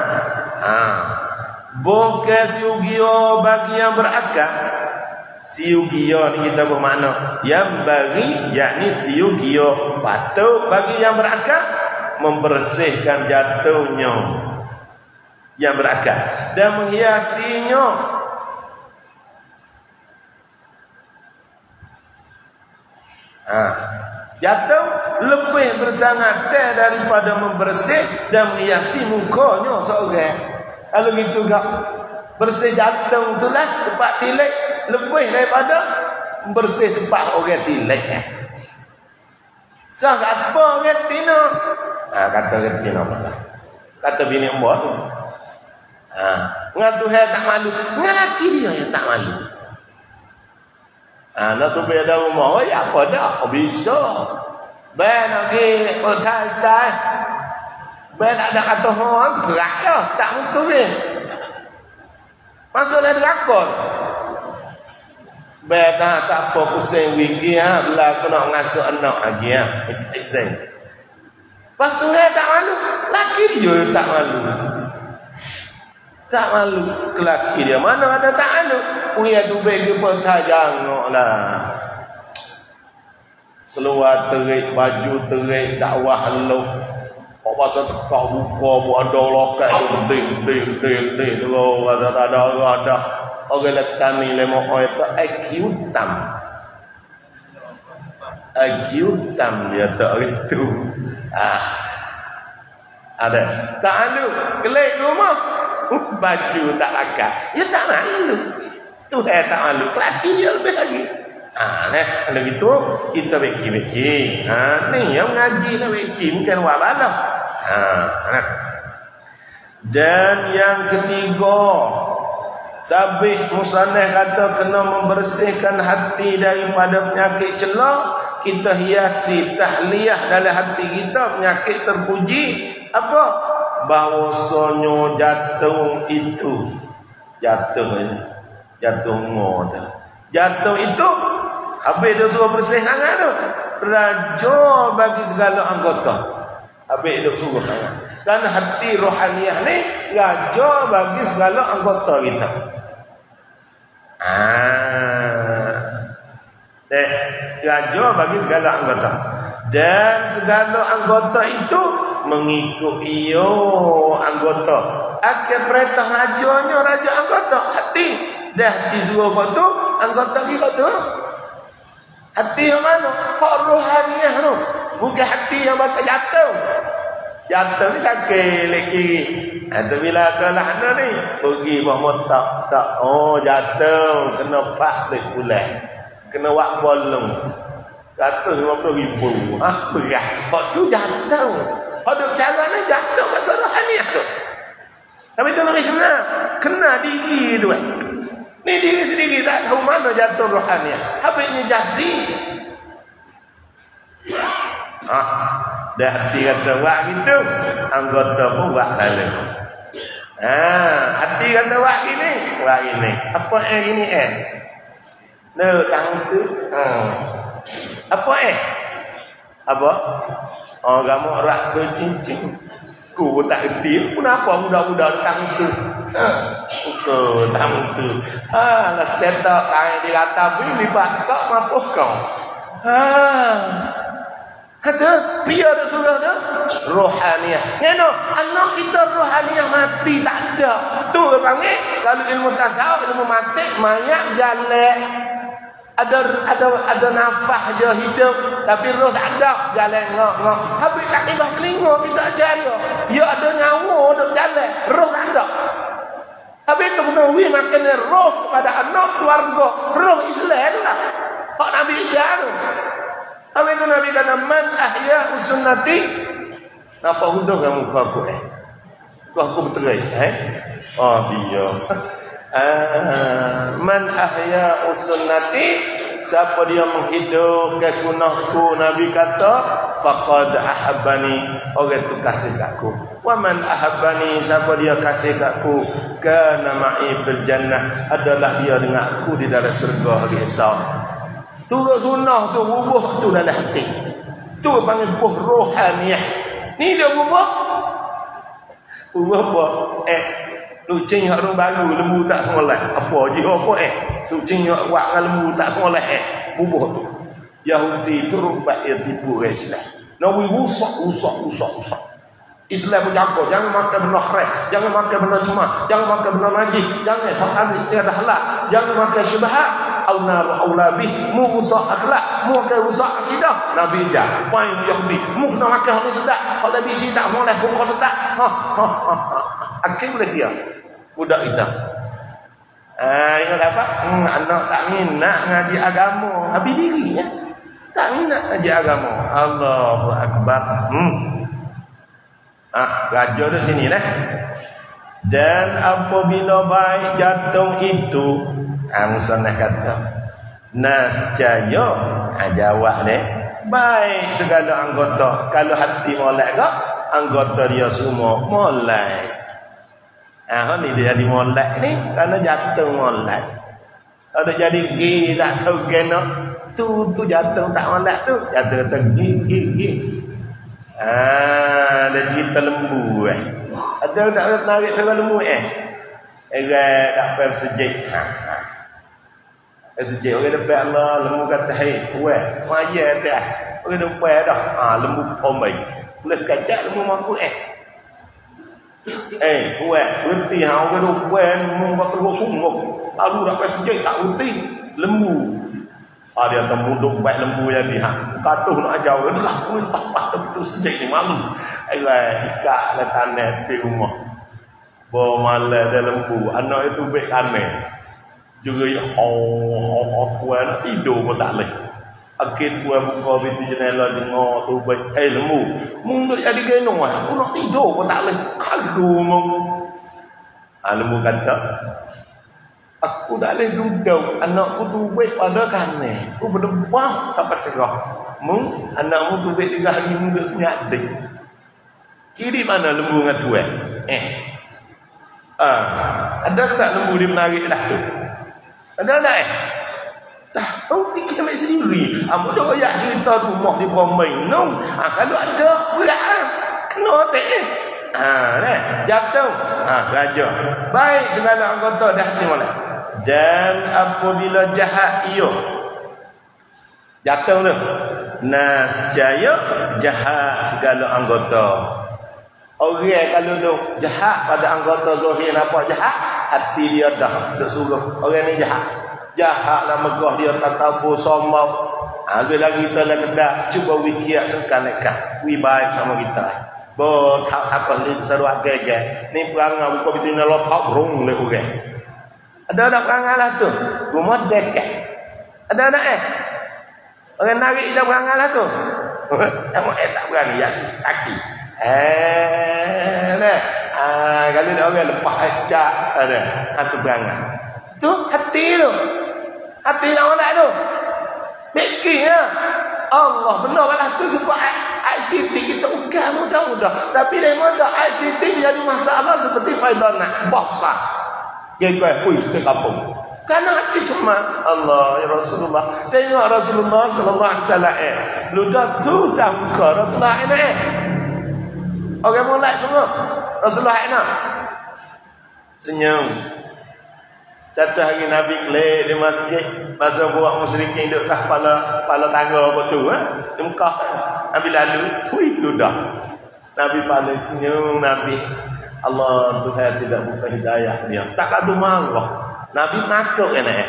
Bukan siugio bagi yang berakal. Siugio ni kita bermakna yang bagi, yakni siugio patut bagi yang berakal membersihkan jantungnya yang berakal dan menghiasinya. Jantung lebih bersangat daripada membersih dan menghiasi mukanya seorang. Kalau gitu gak bersih jantung itulah tempat tilik lebih daripada bersih tempat orang tilik. Sah apa orang tina? Kata orang tina apa? Kata bini mbak tu. Dengan Tuhan tak malu. Dengan laki dia yang tak malu. Nak tu beda rumah. Apa dah? Bisa. Ben lagi bertai-tai. Ben tak ada kata orang. Berat dah. Tak mutu ni. Masuk dalam drakor. Ben tak apa pusing wiki. Belah aku nak ngasuh anak lagi. Itu izin. Lepas Tuhan tak malu. Laki dia tak malu. Tak malu ke laki dia. Mana ada tak malu? Punya tu bagi petai jangok lah. Seluar terik, baju terik, dakwah lu. Kau pasal tekak buka, buat ada lokat tu. Ding. Kalau ada. Orang letak ni lemah orang itu akiutam. Akiutam dia tak itu. Ada. Tak malu. Kelik rumah. Baju tak lakat. Ya tak malu. Tuhan tak malu. Laki dia lebih lagi. Kalau gitu kita beki. Ni yang ngaji nak beki bukan buat balam. Dan yang ketiga, Sabit Musanah kata kena membersihkan hati daripada penyakit celak. Kita hiasi tahliyah dalam hati kita, penyakit terpuji apa? Bahawasanya jantung itu jantung ngoda. Jantung itu habis dia suruh bersih sangat tu. Raja bagi segala anggota. Habis dia suruh sangat. Dan hati rohaniah ni raja bagi segala anggota kita. Raja bagi segala anggota. Dan segala anggota itu mengikut iyo anggota. Akhir perintah rajanya raja anggota. Hati dah disuruh kau tu, anggota kita tu. Hati yang mana? Hak rohaniah tu. Bukan hati yang bahasa jantung. Jantung ni sakit lagi. Itu bila kalah ni pergi bahawa tak. Oh jantung kena 14 bulan. kena wak bolong. Jatuh 50,000. Berat. Hak tu jatuh. Hak duk cara ni jatuh pasal rohaniah tu. Tapi tu nak kena diri tu. Ni diri sendiri tak tahu mana jatuh rohaniah. Habisnya jadi. Dah hati kata buat gitu, anggota pun buat lalu. Hati kata buat gini. Apa ini Nak tahu tu. Apa Apa? Kamu rak tu cincin. Ku tak erti. Kenapa budak-budak tahu tu? Tahu tu. Lah setak kain di atas ni bakak mampus kau. Kata, biar dah surah dah. Rohaniah. Ngeno, anak kita rohaniah mati tak ada. Tu panggil, kalau ilmu tasawuf, ilmu mati, mayat jalan. Ada nafas je hidup, tapi roh tak ada, jalan ngok. Habis tak ibah telinga, kita ajar dia ada nyawa, ada jalan, roh tak ada. Habis tu kena makan roh kepada anak keluarga, roh Islam tu lah. Hak Nabi ajar tu. Habis itu Nabi kata, man ahya sunnati. Napa hudah kamu aku Aku berterai. Dia. Man ahya sunnati. Siapa dia menghidupkan sunnahku, Nabi kata, faqad ahabbani. Orang itu kasih aku. Wa man ahabbani. Siapa dia kasih aku, kana ma'i fil jannah. Adalah dia dengan aku di dalam syurga hari esok. Turut sunnah tu, bubuh tu dalam hati. Tu panggil bubuh rohaniah. Ni dia bubuh. Bubuh apa? Lucing hak orang baru, lembu tak semoleh. Apa je apa Lucing hak wak dengan lembu tak semoleh bubuh tu. Yahudi turut buat tipu Islam. Nabi rusak. Islam berjaga, jangan makan benda haram, jangan makan benda cemah, jangan makan benda najis, jangan hak ada halal, jangan makan syubhat. Al-nar aulabi, mu rusak akhlak, mu akan rusak akidah. Nabi dah poin Yahudi, mu kena makan hak ni sedap, hak lebih sedap boleh pokok sedap. Akhir boleh dia budak kita. Ingat apa? Anak tak minat ngaji agama, habis dirinya tak minat ngaji agama. Allahu akbar. Raja di sini dah. Dan apabila baik jatuh itu, Angsanah kata, nascaya jawab ni baik segala anggota. Kalau hati molek ke, anggota dia semua molek. Ni dia jadi molek ni kerana jatuh molek. Kalau jadi gi tak tahu kena, tu jatuh tak molek tu, jatuh kata gi. Ada cerita lembu Ada nak narik orang lembu tak payah sejik. Sejik orang depan Allah, lembu kata, hei, kuat, semaya tak. Orang depan dah, lembu pomai. Boleh kacak lembu mampu kuat, berhenti, orang depan, lembu kata terus sungguh. Lalu tak payah sejik, tak berhenti. Lembu. Dia termuduk baik lembu yang ni. Katuh nak ajar, dia dah pun tak betul sejik ni, malu. Ikat le tanah di rumah. Bawa malam dia lembu. Anak itu baik aneh. Juga tuan tidur pun tak boleh. Akhir tuan buka pintu jendela dengar tu baik. Lembu, mung duk jadi genong aku nak tidur pun tak boleh. Kagu mung. Lembu kata, aku tak boleh duduk. Anakku tu baik pada kaneh. Aku berdebah sampai cerah. Mung anakmu tu baik 3 hari mung duk senyap dik. Kiri mana lembu dengan tuan? Ada tak lembu dia menarik dah tu? Ada tak tahu fikir ambil sendiri. Apa dah ayat cerita rumah di Bromai no. Kalau ada berat kena tak jatuh. Raja baik segala anggota dah ni molek. Dan apabila jahat ia jatuh tu, nascaya jahat segala anggota. Orang kalau duk jahat pada anggota zahir apa jahat, hati dia dah duk suruh orang ni jahat. Jahat lah megah dia tak tahu sombong. Lebih lagi kita lah kedak cuba wikiat sekalikan. Wi baik sama kita. Bo tak apa ni seru agak-agak. Ni perangai buka pintu lotok rung le orang. Ada perangai lah tu. Rumah dek. Ada anak orang narik dah berangan lah tu. Tengok tak berani, ya kaki. Kalau ada orang lepas acak ada tu berangan. Tu hati tu. Hati nak orang tu. Fikirnya Allah benar lah tu sebab estetik kita mudah-mudah. Tapi dia mudah estetik jadi masalah seperti faidana bahasa. Dia kata, kita kapung. Karena hati cuma Allah ya Rasulullah. Tengok Rasulullah sallallahu alaihi wasallam ludah tu tangka Rasulullah orang mulai semua Rasulullah senyum. Satu hari Nabi kelih di masjid, masa buat musyrikin duduk kat kepala tangga apa tu di Mekah. Nabi lalu, hui ludah. Nabi paling senyum. Nabi Allah Tuhan tidak buka hidayah dia. Tak ada marah. Nabi nakut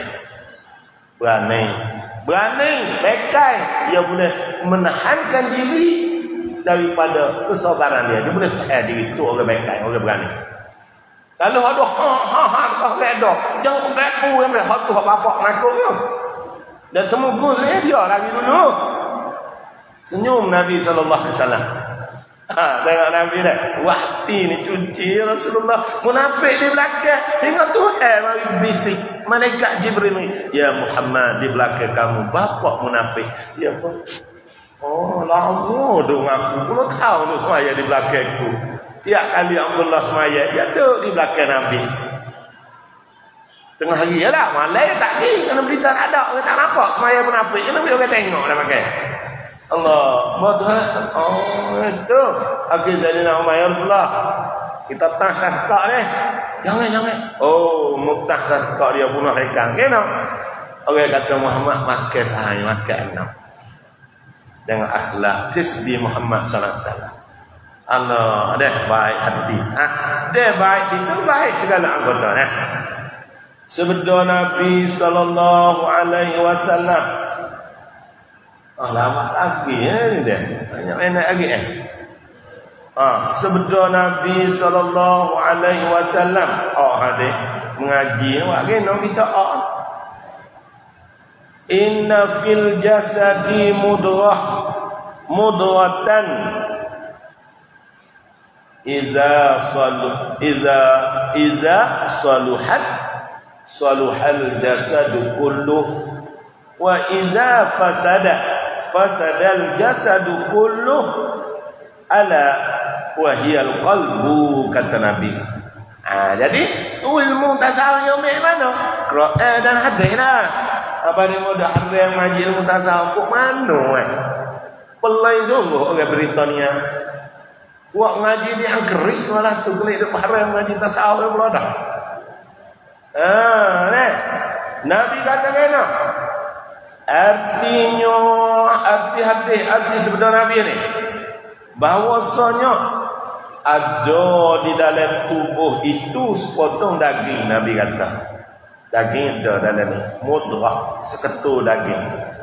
berani bekai. Dia boleh menahankan diri daripada kesabaran dia. Dia boleh tahan diri itu orang bekai, orang berani. Kalau ada kau reda, jangan beku yang hak tu hak bapak nakut tu. Dan temu saya dia lagi dulu. Senyum Nabi sallallahu alaihi wasallam. Tengok Nabi dah. Wahti ni cuci Rasulullah. Munafik di belakang. Tengok Tuhan mari bisik. Malaikat Jibril ni. Ya Muhammad di belakang kamu. Bapak munafik. Ya apa? Oh lama dong aku. Belum tahu tu semaya di belakangku. Tiap kali Abdullah semaya. Dia duduk di belakang Nabi. Tengah hari je lah. Malai tak pergi. Kena berita tak ada. Orang tak nampak semaya munafik. Nabi orang tengok dah pakai. Allah, Tuhan. Oh, itu. Akhir Sayyidina Umar ya Rasulullah. Kita tah kakak ni. Jangan. Oh, muktah kakak dia bunuh ikan. Kena. Orang kata Muhammad makan sahaya, makan enam. Dengan akhlak tisbi Muhammad sallallahu alaihi wasallam. Allah, ada baik hati. Dia baik situ, baik segala anggota. Sebelum Nabi sallallahu alaihi wasallam. Lama lagi ni dia. Banyak enak lagi sebelum Nabi sallallahu alaihi wasallam hadir mengaji awak kena kita inna fil jasadi mudratan iza saluhat saluhal jasadu kulluh wa iza fasadal jasadu kulluh ala wahiyal qalbu kata Nabi. Jadi ilmu tasawuf yang mana? Quran dan hadis lah. Apa ni mudah hadis ngaji ilmu tasawuf kok mana pelai sungguh orang Britania. Buat ngaji di angkeri malah tu gelik dak haram ngaji tasawuf pula dah. Nabi kata kena artinya arti sebenar Nabi ni bahwasanya ada di dalam tubuh itu sepotong daging. Nabi kata daging ada dalam ni mudrah, seketul daging.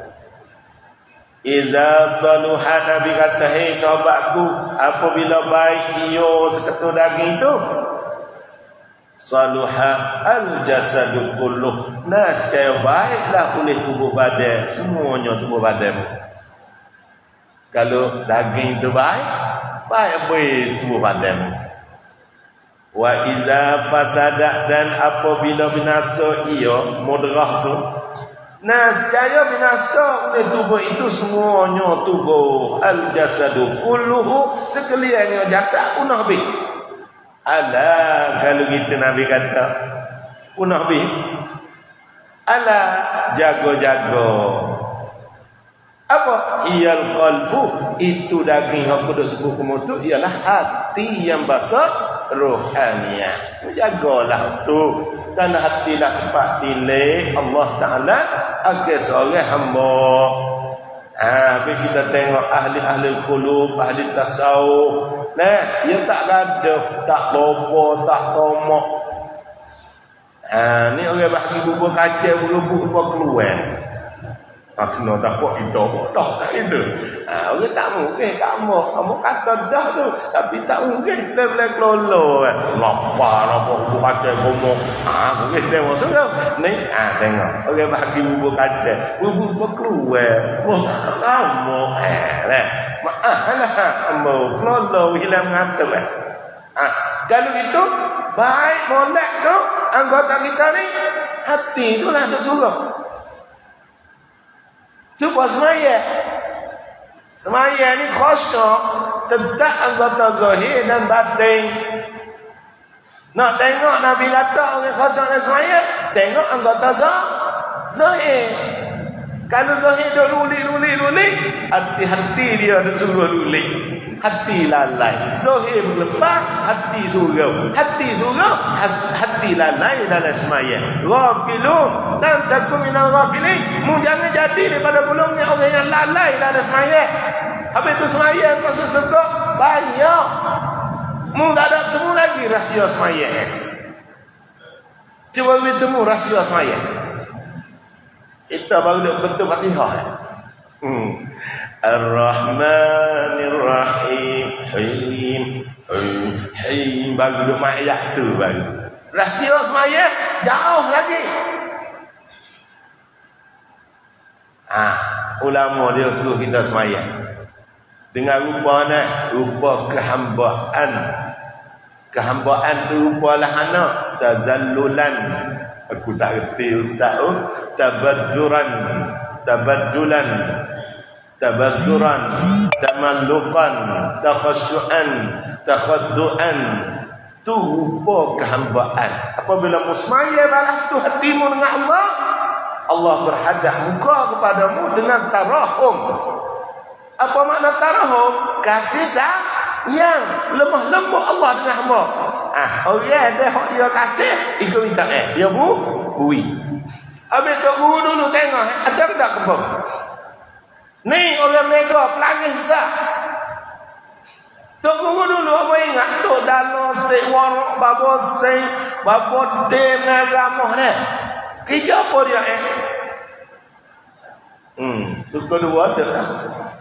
Iza saluha, Nabi kata hei sahabatku, apabila baik iyo seketul daging itu saluha al-jasadu kulluh, nascaya baiklah oleh tubuh badan, semuanya tubuh badanmu. Kalau daging itu baik habis tubuh badanmu. Wa iza fasadah, dan apabila binasa ia mudrah tu, nascaya binasa oleh tubuh itu semuanya tubuh al-jasadu kulluhu, sekaliannya jasad punah habis. Ala, kalau kita Nabi kata punah habis, ala jago-jago. Apa? Iyal qalbu, itu daging aku dah sebut kamu tu ialah hati yang basah rohaniah. Jagalah tu. Dan hatilah tempat tilai Allah Ta'ala agar seorang hamba. Bila kita tengok ahli qulub, ahli tasawuf, dia tak gaduh, tak bobo, tak tomok. Ni orang bagi bubur kacang berebut keluar. Kena takut kita bodoh tak gitu. Orang tak mungkin kamu kata dah tu, tapi tak mungkin dia boleh kelolo kan. Lapa buku kaca ngomong. Mungkin dia masuk kan. Ni tengok. Orang bagi buku kaca, buku keluar. Kamu lah. Kamu kelolo hilang ngata kan. Kalau itu baik molek tu anggota kita ni hati itulah nak suruh. Supaya semaya ni khusyuk tetap anggota zahir dan batin. Nak tengok Nabi kata orang khusyuk dan semaya, tengok anggota zahir. Kalau zahir dah luli, hati-hati dia ada suruh luli. Hati lalai. Zahir berlepas, hati surau. Hati lalai dalam semaya. Ghafilun dan takun minal ghafilin. Mu jangan jadi daripada golongan orang yang lalai dalam semaya. Habis tu semaya masuk surga banyak. Mu tak ada temu lagi rahsia semaya. Cuba bertemu rahsia semaya. Itu baru betul Fatihah. Ar-Rahmanir Rahim. Baru duk ayat tu baru. Rahsia semaya jauh lagi. Ulama dia suruh kita semaya dengan rupa kehambaan. Kehambaan tu rupa lahana tazallulan. Aku tak reti ustaz. Tabadduran, tabassuran, tamalluqan, takhasyu'an, takhaddu'an. Tu rupa kehambaan. Apabila musmaya balas tu hatimu dengan Allah, Allah berhadap muka kepadamu dengan tarahum. Apa makna tarahum? Kasih sayang, lemah lembut Allah dengan hamba. Orang ada hak dia kasih, ikut minta dia bui. Habis tu guru dulu tengok ada ke tak kebun. Ni orang mega pelangis besar. Tok guru dulu apa ingat tok dalo se warok babo se babo de nagamah ni. Kerja apa dia tu kedua ada dah.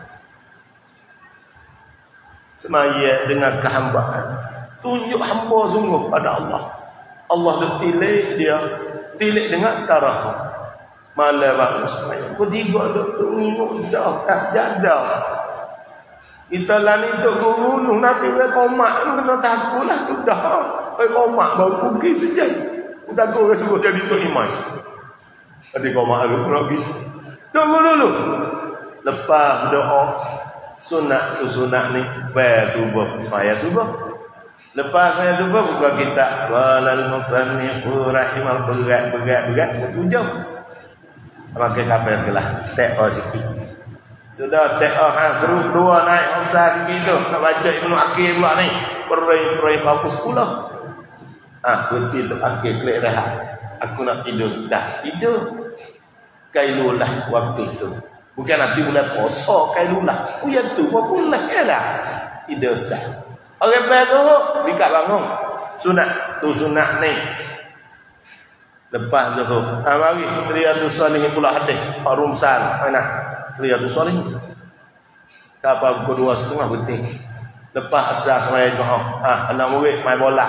Semaya dengan kehambaan. Tunjuk hamba sungguh pada Allah. Allah ditilik dia. Tilik dengan tarah. Malam bagus. Ketiga duk minum dah. Kasjadah. Kita lah ni tok guru. Nanti dia komak. Kena takut lah. Sudah. Komak baru pergi saja. Udah guru suruh jadi tok iman. Nanti komak dulu. Tok guru dulu. Lepas doa. Sunat tu sunat ni. Bayar subuh. Supaya subuh. Lepas saya subuh buka kitab walal musannifu rahimal berat bertujuh pakai kafe sebelah teko sikit sudah teko terus dua naik besar sikit tu nak baca Ibnu Aqil pula ni perai hapus pula betul tu Aqil klik rehat aku nak tidur sudah tidur kailulah waktu tu bukan nanti bulan puasa kailulah ya tu apa pula lah tidur sudah. Orang zuhur dekat bangun. Sunat tu sunat ni. Lepas zuhur. Mari Riyadhus Shalihin pula hadis. Rumsan. Mana? Riyadhus Shalihin. Siapa pukul 2:30 betul. Lepas asar semaya doa. Anak murid main bola.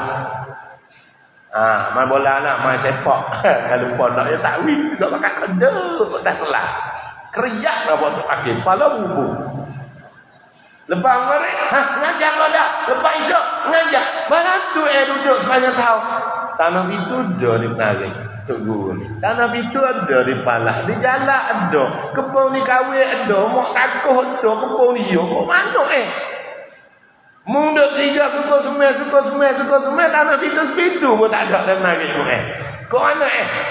Main bola nak main sepak. Kalau pondok dia tak win, tak pakai keduk tak selah. Keriak nak buat tu akhir. Kepala bubuk. Lepas mari, ngajar kau dah. Lepas esok, ngajar. Mana tu duduk sepanjang tahun. Tanah itu ada di penari. Tok guru ni. Tanah itu ada di Palah. Di jalan ada. Kebun ni kawin ada. Mak kakuh ada. Kebun ni ya. Kok mana Munduk 3 suku semai. Tanah itu sepitu pun tak ada dalam penari tu Kok mana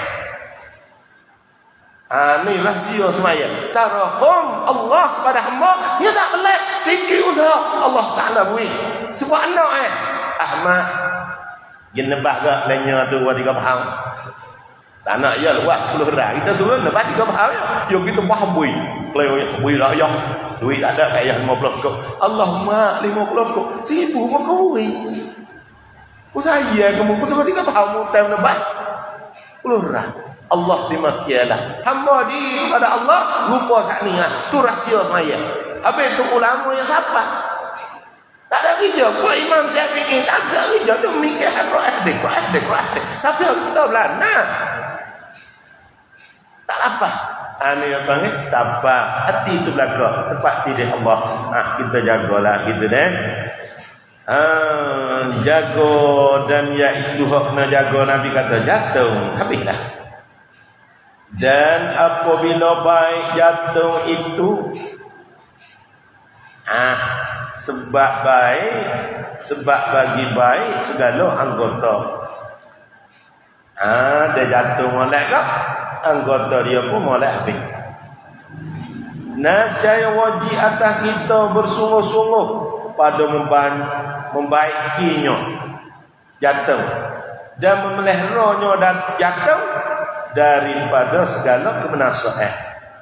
ni rahsia semaya. Tarahum Allah pada hamba. Dia tak boleh sikit usaha Allah Ta'ala beri. Sebab anak Ahmad jenebah ke lainnya tu 3 faham. Tak nak ya luas 10 rak. Kita suruh nebah 3 faham ya. Yo kita faham beri. Kalau beri dah ya. Duit tak ada kayak 50 kok. Allah mak 50 kok. 1000 mau kau beri. Usah ya kamu sebab 3 faham time nebah 10 rak. Allah dimakialah. Hamba diri kepada Allah rupa saat ni lah. Tu rahsia semaya. Habis tu ulama yang siapa? Tak ada kerja. Buat Imam Syafi'i tak ada kerja. Dia mikir Quran. Tapi kita belana. Tak apa. Ini yang panggil sabar. Hati itu belakang. Tempat tidur Allah. Kita jagalah gitu deh. Jaga dan iaitu hak nak jaga Nabi kata jatuh. Habislah. Dan apabila baik jatuh itu sebab baik, sebab bagi baik segala anggota. Dia jatuh molek ke? Anggota dia pun molek habis. Nascaya wajib atas kita bersungguh-sungguh pada membaikinya jatuh dan memeliharanya dan jatuh daripada segala kemenasohan.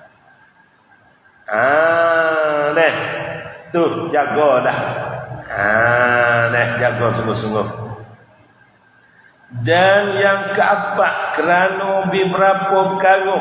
Nih tu jaga dah. Nih jaga sungguh-sungguh. Dan yang keempat kerana beberapa perkara.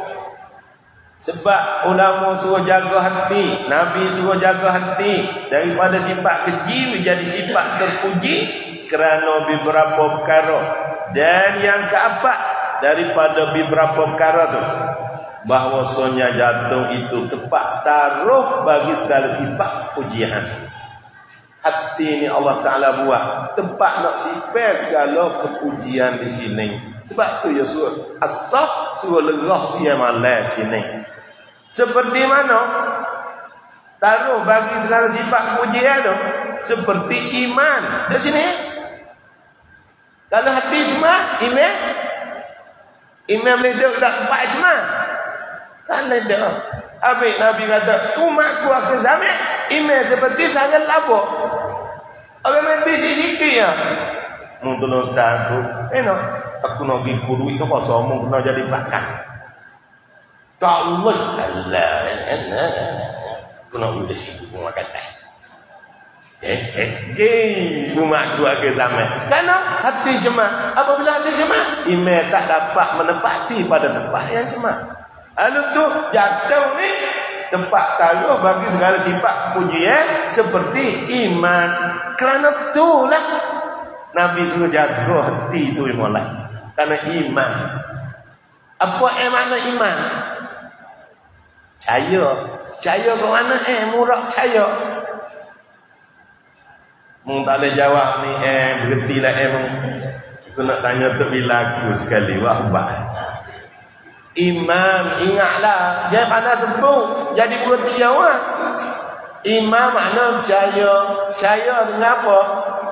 Sebab ulama suruh jaga hati, Nabi suruh jaga hati daripada sifat keji menjadi sifat terpuji kerana beberapa perkara. Dan yang keempat daripada beberapa perkara tu bahwasanya jatuh itu tempat taruh bagi segala sifat pujian. Hati ni Allah Ta'ala buat tempat nak simpan segala kepujian di sini. Sebab tu ya suruh asah, suruh lerah siang malam sini. Seperti mana taruh bagi segala sifat pujian tu? Seperti iman di sini. Kalau hati cuma iman boleh duduk tak tempat cuma tak ada. Habis Nabi kata umatku akan zaman iman seperti sangat labuk. Orang main bisik sikit ya. Tolong ustaz aku nak pergi kurui tu kau somong kena jadi belakang. Tak Allah aku nak pergi situ rumah kata. Umat dua ke zaman. Kerana hati cema. Apabila hati cema, iman tak dapat menepati pada tempat yang cema. Lalu tu jatuh ni tempat taruh bagi segala sifat pujian seperti iman. Kerana itulah Nabi suruh jaga hati itu mulai. Kerana iman. Apa makna iman? Cahaya. Cahaya ke mana? Murak cahaya. Tak boleh jawab ni berhentilah aku nak tanya tu bila aku sekali wahbah. Imam ingatlah dia pandai sebut jadi berhenti jawab. Imam makna percaya. Percaya dengan apa?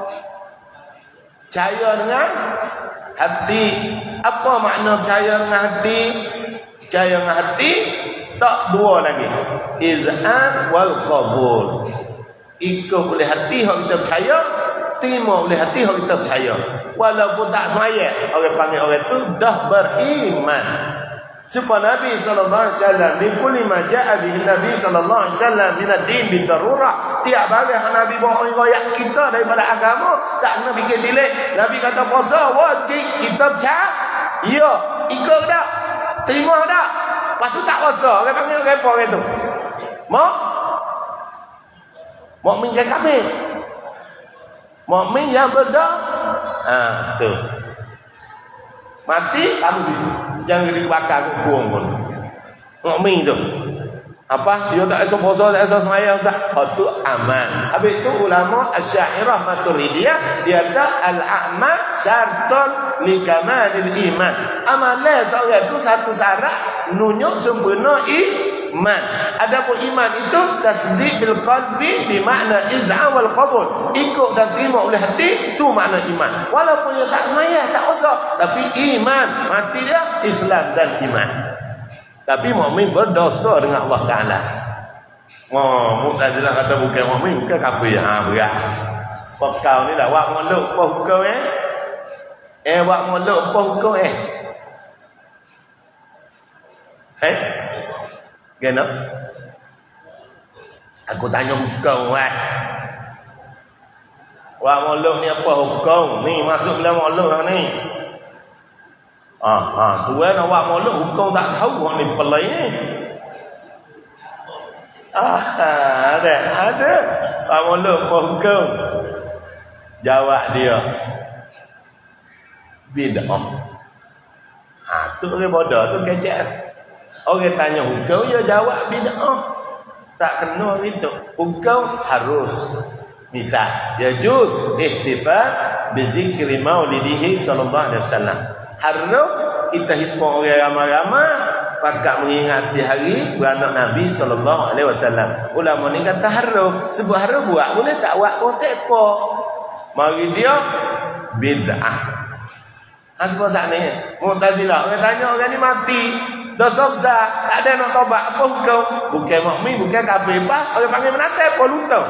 Percaya dengan hati. Apa makna percaya dengan hati? Percaya dengan hati tak dua lagi. Iz'an wal qabul. Ikut oleh hati hak kita percaya, terima oleh hati hak kita percaya. Walaupun tak semaya, orang panggil orang tu dah beriman. Supaya Nabi sallallahu alaihi wasallam di kulli ma jaa bihi Nabi sallallahu alaihi wasallam min ad-din bidarurah. Tiap barang yang Nabi bawa royak kita daripada agama tak kena bikin delay. Nabi kata puasa wajib, kita percaya. Ya, ikut dak? Terima dak? Lepas tu tak puasa, orang panggil apa orang tu? Mukmin yang kafir. Mukmin yang berdoa. Tu. Mati kamu situ. Jangan dibakar buang pun. Mukmin tu. Apa? Dia tak ada puasa, tak ada sembahyang tak. Tu aman. Habis tu ulama Asy'ariyah Maturidiyah dia kata al-a'mal syartun li kamalil iman. Amalan seorang tu satu syarat nunjuk sempurna iman. Adapun iman itu tasdiq bil qalbi bi makna iz'a wal qabul. Ikut dan terima oleh hati tu makna iman. Walaupun dia tak sembahyang, tak usah, tapi iman, mati dia Islam dan iman. Tapi mukmin berdosa dengan Allah Taala. Mu'tazilah kata bukan mukmin, bukan kafir. Berat. Sebab kau ni dah buat mondok apa hukum buat mondok apa hukum Gana? Aku tanya hukum Wak molok ni apa hukum? Ni masuk dalam molok ni. Tuan awak molek hukum tak tahu orang ni pelai ni. Ada. Awak molek apa hukum? Jawab dia. Bid'ah. Tu orang bodoh tu kecek. Orang tanya hukum, dia jawab bid'ah. Tak kena gitu. Hukum harus. Misal, yajuz ihtifal bizikri maulidihi sallallahu alaihi wasallam. Harus kita himpun orang ramai-ramai pakat mengingati hari beranak Nabi sallallahu alaihi wasallam. Ulama ni kata harus, sebab harus buat boleh tak buat pun tak apa. Mari dia bid'ah. Sebab saat ni Mu'tazilah orang tanya orang ni mati dosa besar, tak ada nak taubat, apa hukum? Bukan mukmin, bukan kafir, apa? Orang panggil menatai, apa lutang?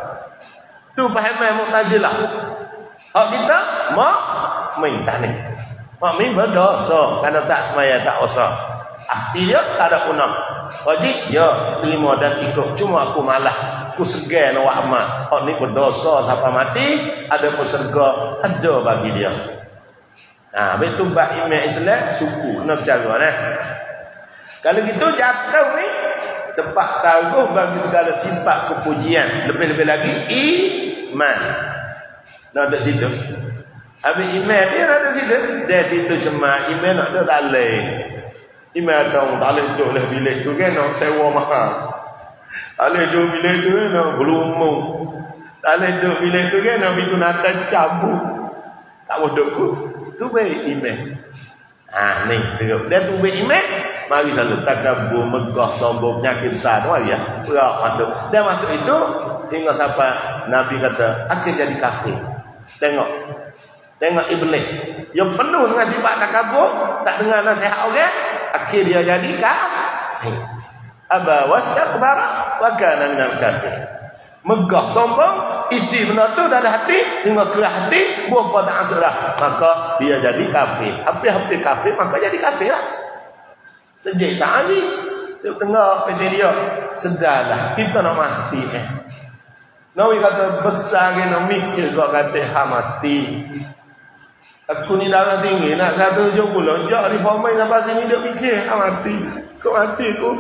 Tu pahaman Mu'tazilah. Hak kita mukmin saat ni. Mukmin berdosa kerana tak semaya, tak usah. Hati dia tak ada guna. Wajib ya terima dan ikut. Cuma aku malah, aku segan nak amal. Hak ni berdosa sampai mati, ada peserga, ada bagi dia. Betul bab iman Islam suku kena bercara nah. Kalau gitu jatuh ni tempat taruh bagi segala sifat kepujian, lebih-lebih lagi iman. Nak ada situ. Habis iman dia nak ada situ. Dari situ cuma iman nak ada tak boleh. Iman dong tak boleh duduk lah bilik tu kan nak sewa mahal. Tak boleh duduk bilik tu kan nak berumung. Tak boleh duduk bilik tu kan nak bikin natan cabut. Tak boleh duduk. Tu baik iman. Ni tengok. Dia tu baik iman. Mari selalu takabur, megah, sombong, penyakit besar. Mari ya. Berak masuk. Dia masuk itu hingga sampai Nabi kata akan jadi kafir. Tengok iblis. Yang penuh dengan sifat takabur, tak dengar nasihat orang, akhir dia jadi kafir. Aba wastakbara wa kana minal kafir. Megah, sombong, isi benda tu dalam hati, hingga keras hati, buah pada asrah, maka dia jadi kafir. Hampir-hampir kafir, maka jadi kafir lah. Sejak tak hari, dia tengok pasal dia, sedarlah, kita nak mati Nabi kata, besar ke nak mikir kau kata, mati. Aku ni darah tinggi, nak 170, jak di formai sampai sini, dia mikir, mati. Kau mati aku.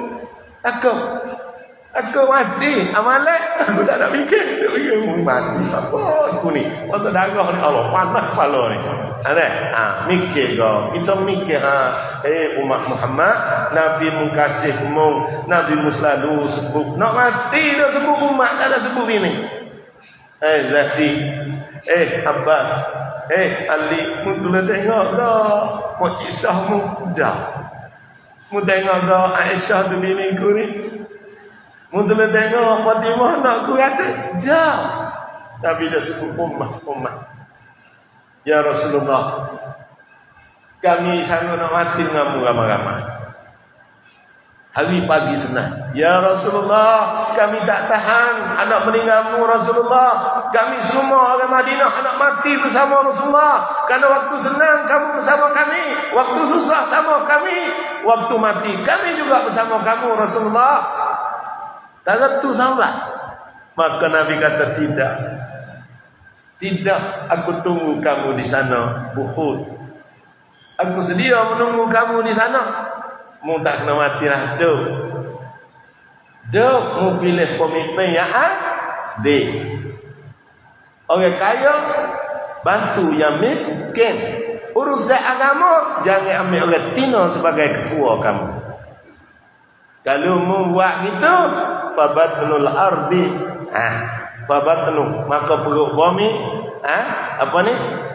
Aku mati, amalan aku tak nak fikir. Dia fikir mati apa aku ni. Masa darah ni Allah panas kepala ni. Mikir kau. Kita mikir umat Muhammad, Nabi mengkasih mung, Nabi selalu sebut nak mati dah sebut umat, tak ada sebut ini. Zati, Abbas, Ali, mu tu tengok dah mukjizah mu dah. Mu tengok dah Aisyah tu bini ku ni. Mula tengok Fatimah nak aku kata jauh. Nabi dah sebut ummah. Ya Rasulullah, kami sanggup nak mati denganmu ramai-ramai. Hari pagi senang. Ya Rasulullah, kami tak tahan anak meninggalmu Rasulullah. Kami semua orang Madinah anak mati bersama Rasulullah. Karena waktu senang kamu bersama kami, waktu susah sama kami, waktu mati kami juga bersama kamu Rasulullah. Tak tu salat. Maka Nabi kata tidak, aku tunggu kamu di sana Uhud. Aku sedia menunggu kamu di sana. Mu tak kena mati lah. Duk mu pilih pemimpin yang adil. Orang kaya bantu yang miskin. Urusan agama jangan ambil orang Tino sebagai ketua kamu. Kalau mu buat gitu, fabatnul ardi, fabatnu, maka perut bumi, apa ni?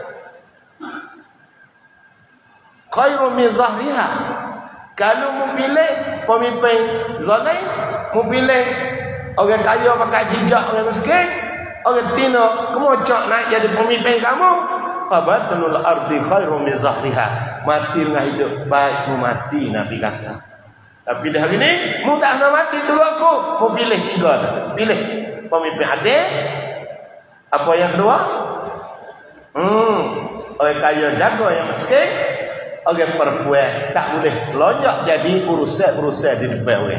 Khairu min zahriha. Kalau mu pilih pemimpin zalim, mu pilih orang kaya pakai jijak orang miskin, orang Tino kemocok naik jadi pemimpin kamu, fabatnul ardi khairu min zahriha. Mati dengan hidup baik mu mati, Nabi kata. Tapi dah hari ni, mu tak nak mati tu aku. Mu pilih 3 tu. Pilih pemimpin adil. Apa yang kedua? Orang kaya jaga yang miskin. Orang perempuan tak boleh lonjak jadi urusan di depan orang.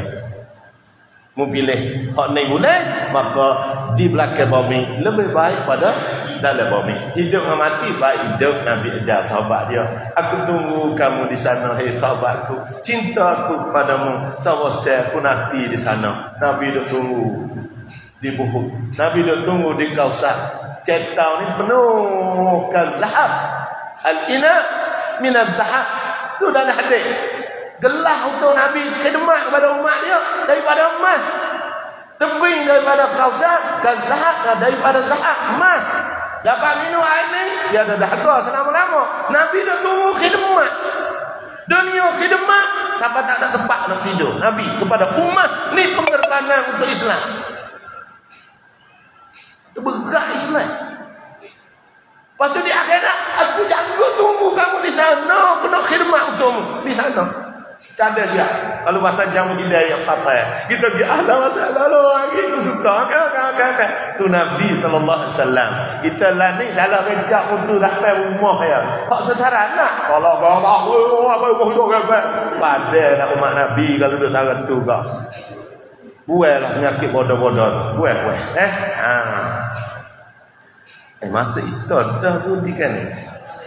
Mu pilih hak ni boleh, maka di belakang bumi lebih baik pada dalam bumi. Hidup dengan mati baik hidup. Nabi ajar sahabat dia, aku tunggu kamu di sana, hei sahabatku, cinta aku padamu sama saya aku nanti di sana. Nabi duk tunggu di Uhud, Nabi duk tunggu di Kausar. Cetau ni penuh ke zahab, al-ina min az-zahab. Tu dah hadis. Gelah untuk Nabi khidmat kepada umat dia daripada emas. Tebing daripada Kausar ke zahab, daripada zahab emas. Dapat minum air ni dia ada dahaga selama-lama. Nabi dah tunggu khidmat. Dunia khidmat sampai tak ada tempat nak tidur. Nabi kepada umat ni pengorbanan untuk Islam. Itu bergerak Islam. Lepas tu di akhirat aku jaga tunggu kamu di sana, kena khidmat untukmu di sana. Cada siap. Kalau bahasa jamu tidak yang apa kita pergi ahla masalah lagi aku suka kan. Tu Nabi sallallahu alaihi wasallam. Kita lah ni salah rejak untuk dapat rumah ya. Hak saudara nak kalau pada nak umat Nabi kalau dia tahu tu kak. Buailah penyakit bodoh-bodoh. Buai. Masa isod dah sudi kan ni.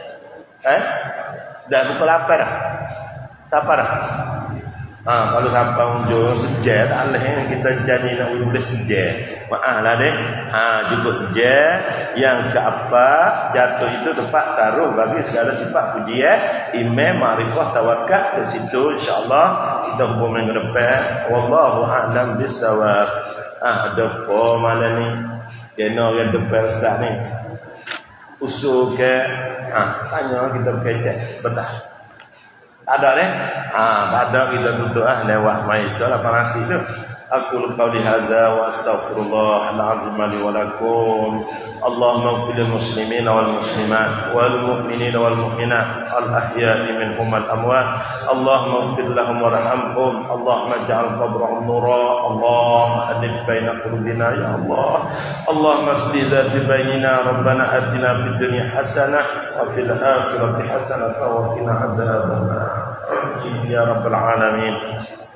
Dah pukul 8 dah. Siapa dah? Kalau sampai unjuk sejak tak boleh kita jadi nak boleh sejak. Maaf lah deh. Cukup sejak. Yang keempat jatuh itu tempat taruh bagi segala sifat pujian, iman, ma'rifah, tawakal. Di situ insya-Allah kita hubung minggu depan. Wallahu a'lam bissawab. Ada apa mana ni? Kena yang depan ustaz ni. Usul ke tanya kita kecek sebentar. Ada deh. Ada kita tutup lewat maisal apa nasi tu. Aku qauli hadza wa astaghfirullah al-azim li wa lakum. Allahumma ighfir lil muslimin wal muslimat wal mu'minin wal mu'minat al ahya'i minhum wal amwat. Allahumma ighfir lahum warhamhum. Allahumma ij'al qabrahum nura. Allahumma alif baina qulubina ya Allah. Allahumma aslih dhati bainina. Rabbana atina fid dunya hasanah wa fil akhirati hasanah wa qina adzabannar. Ya rabbal alamin.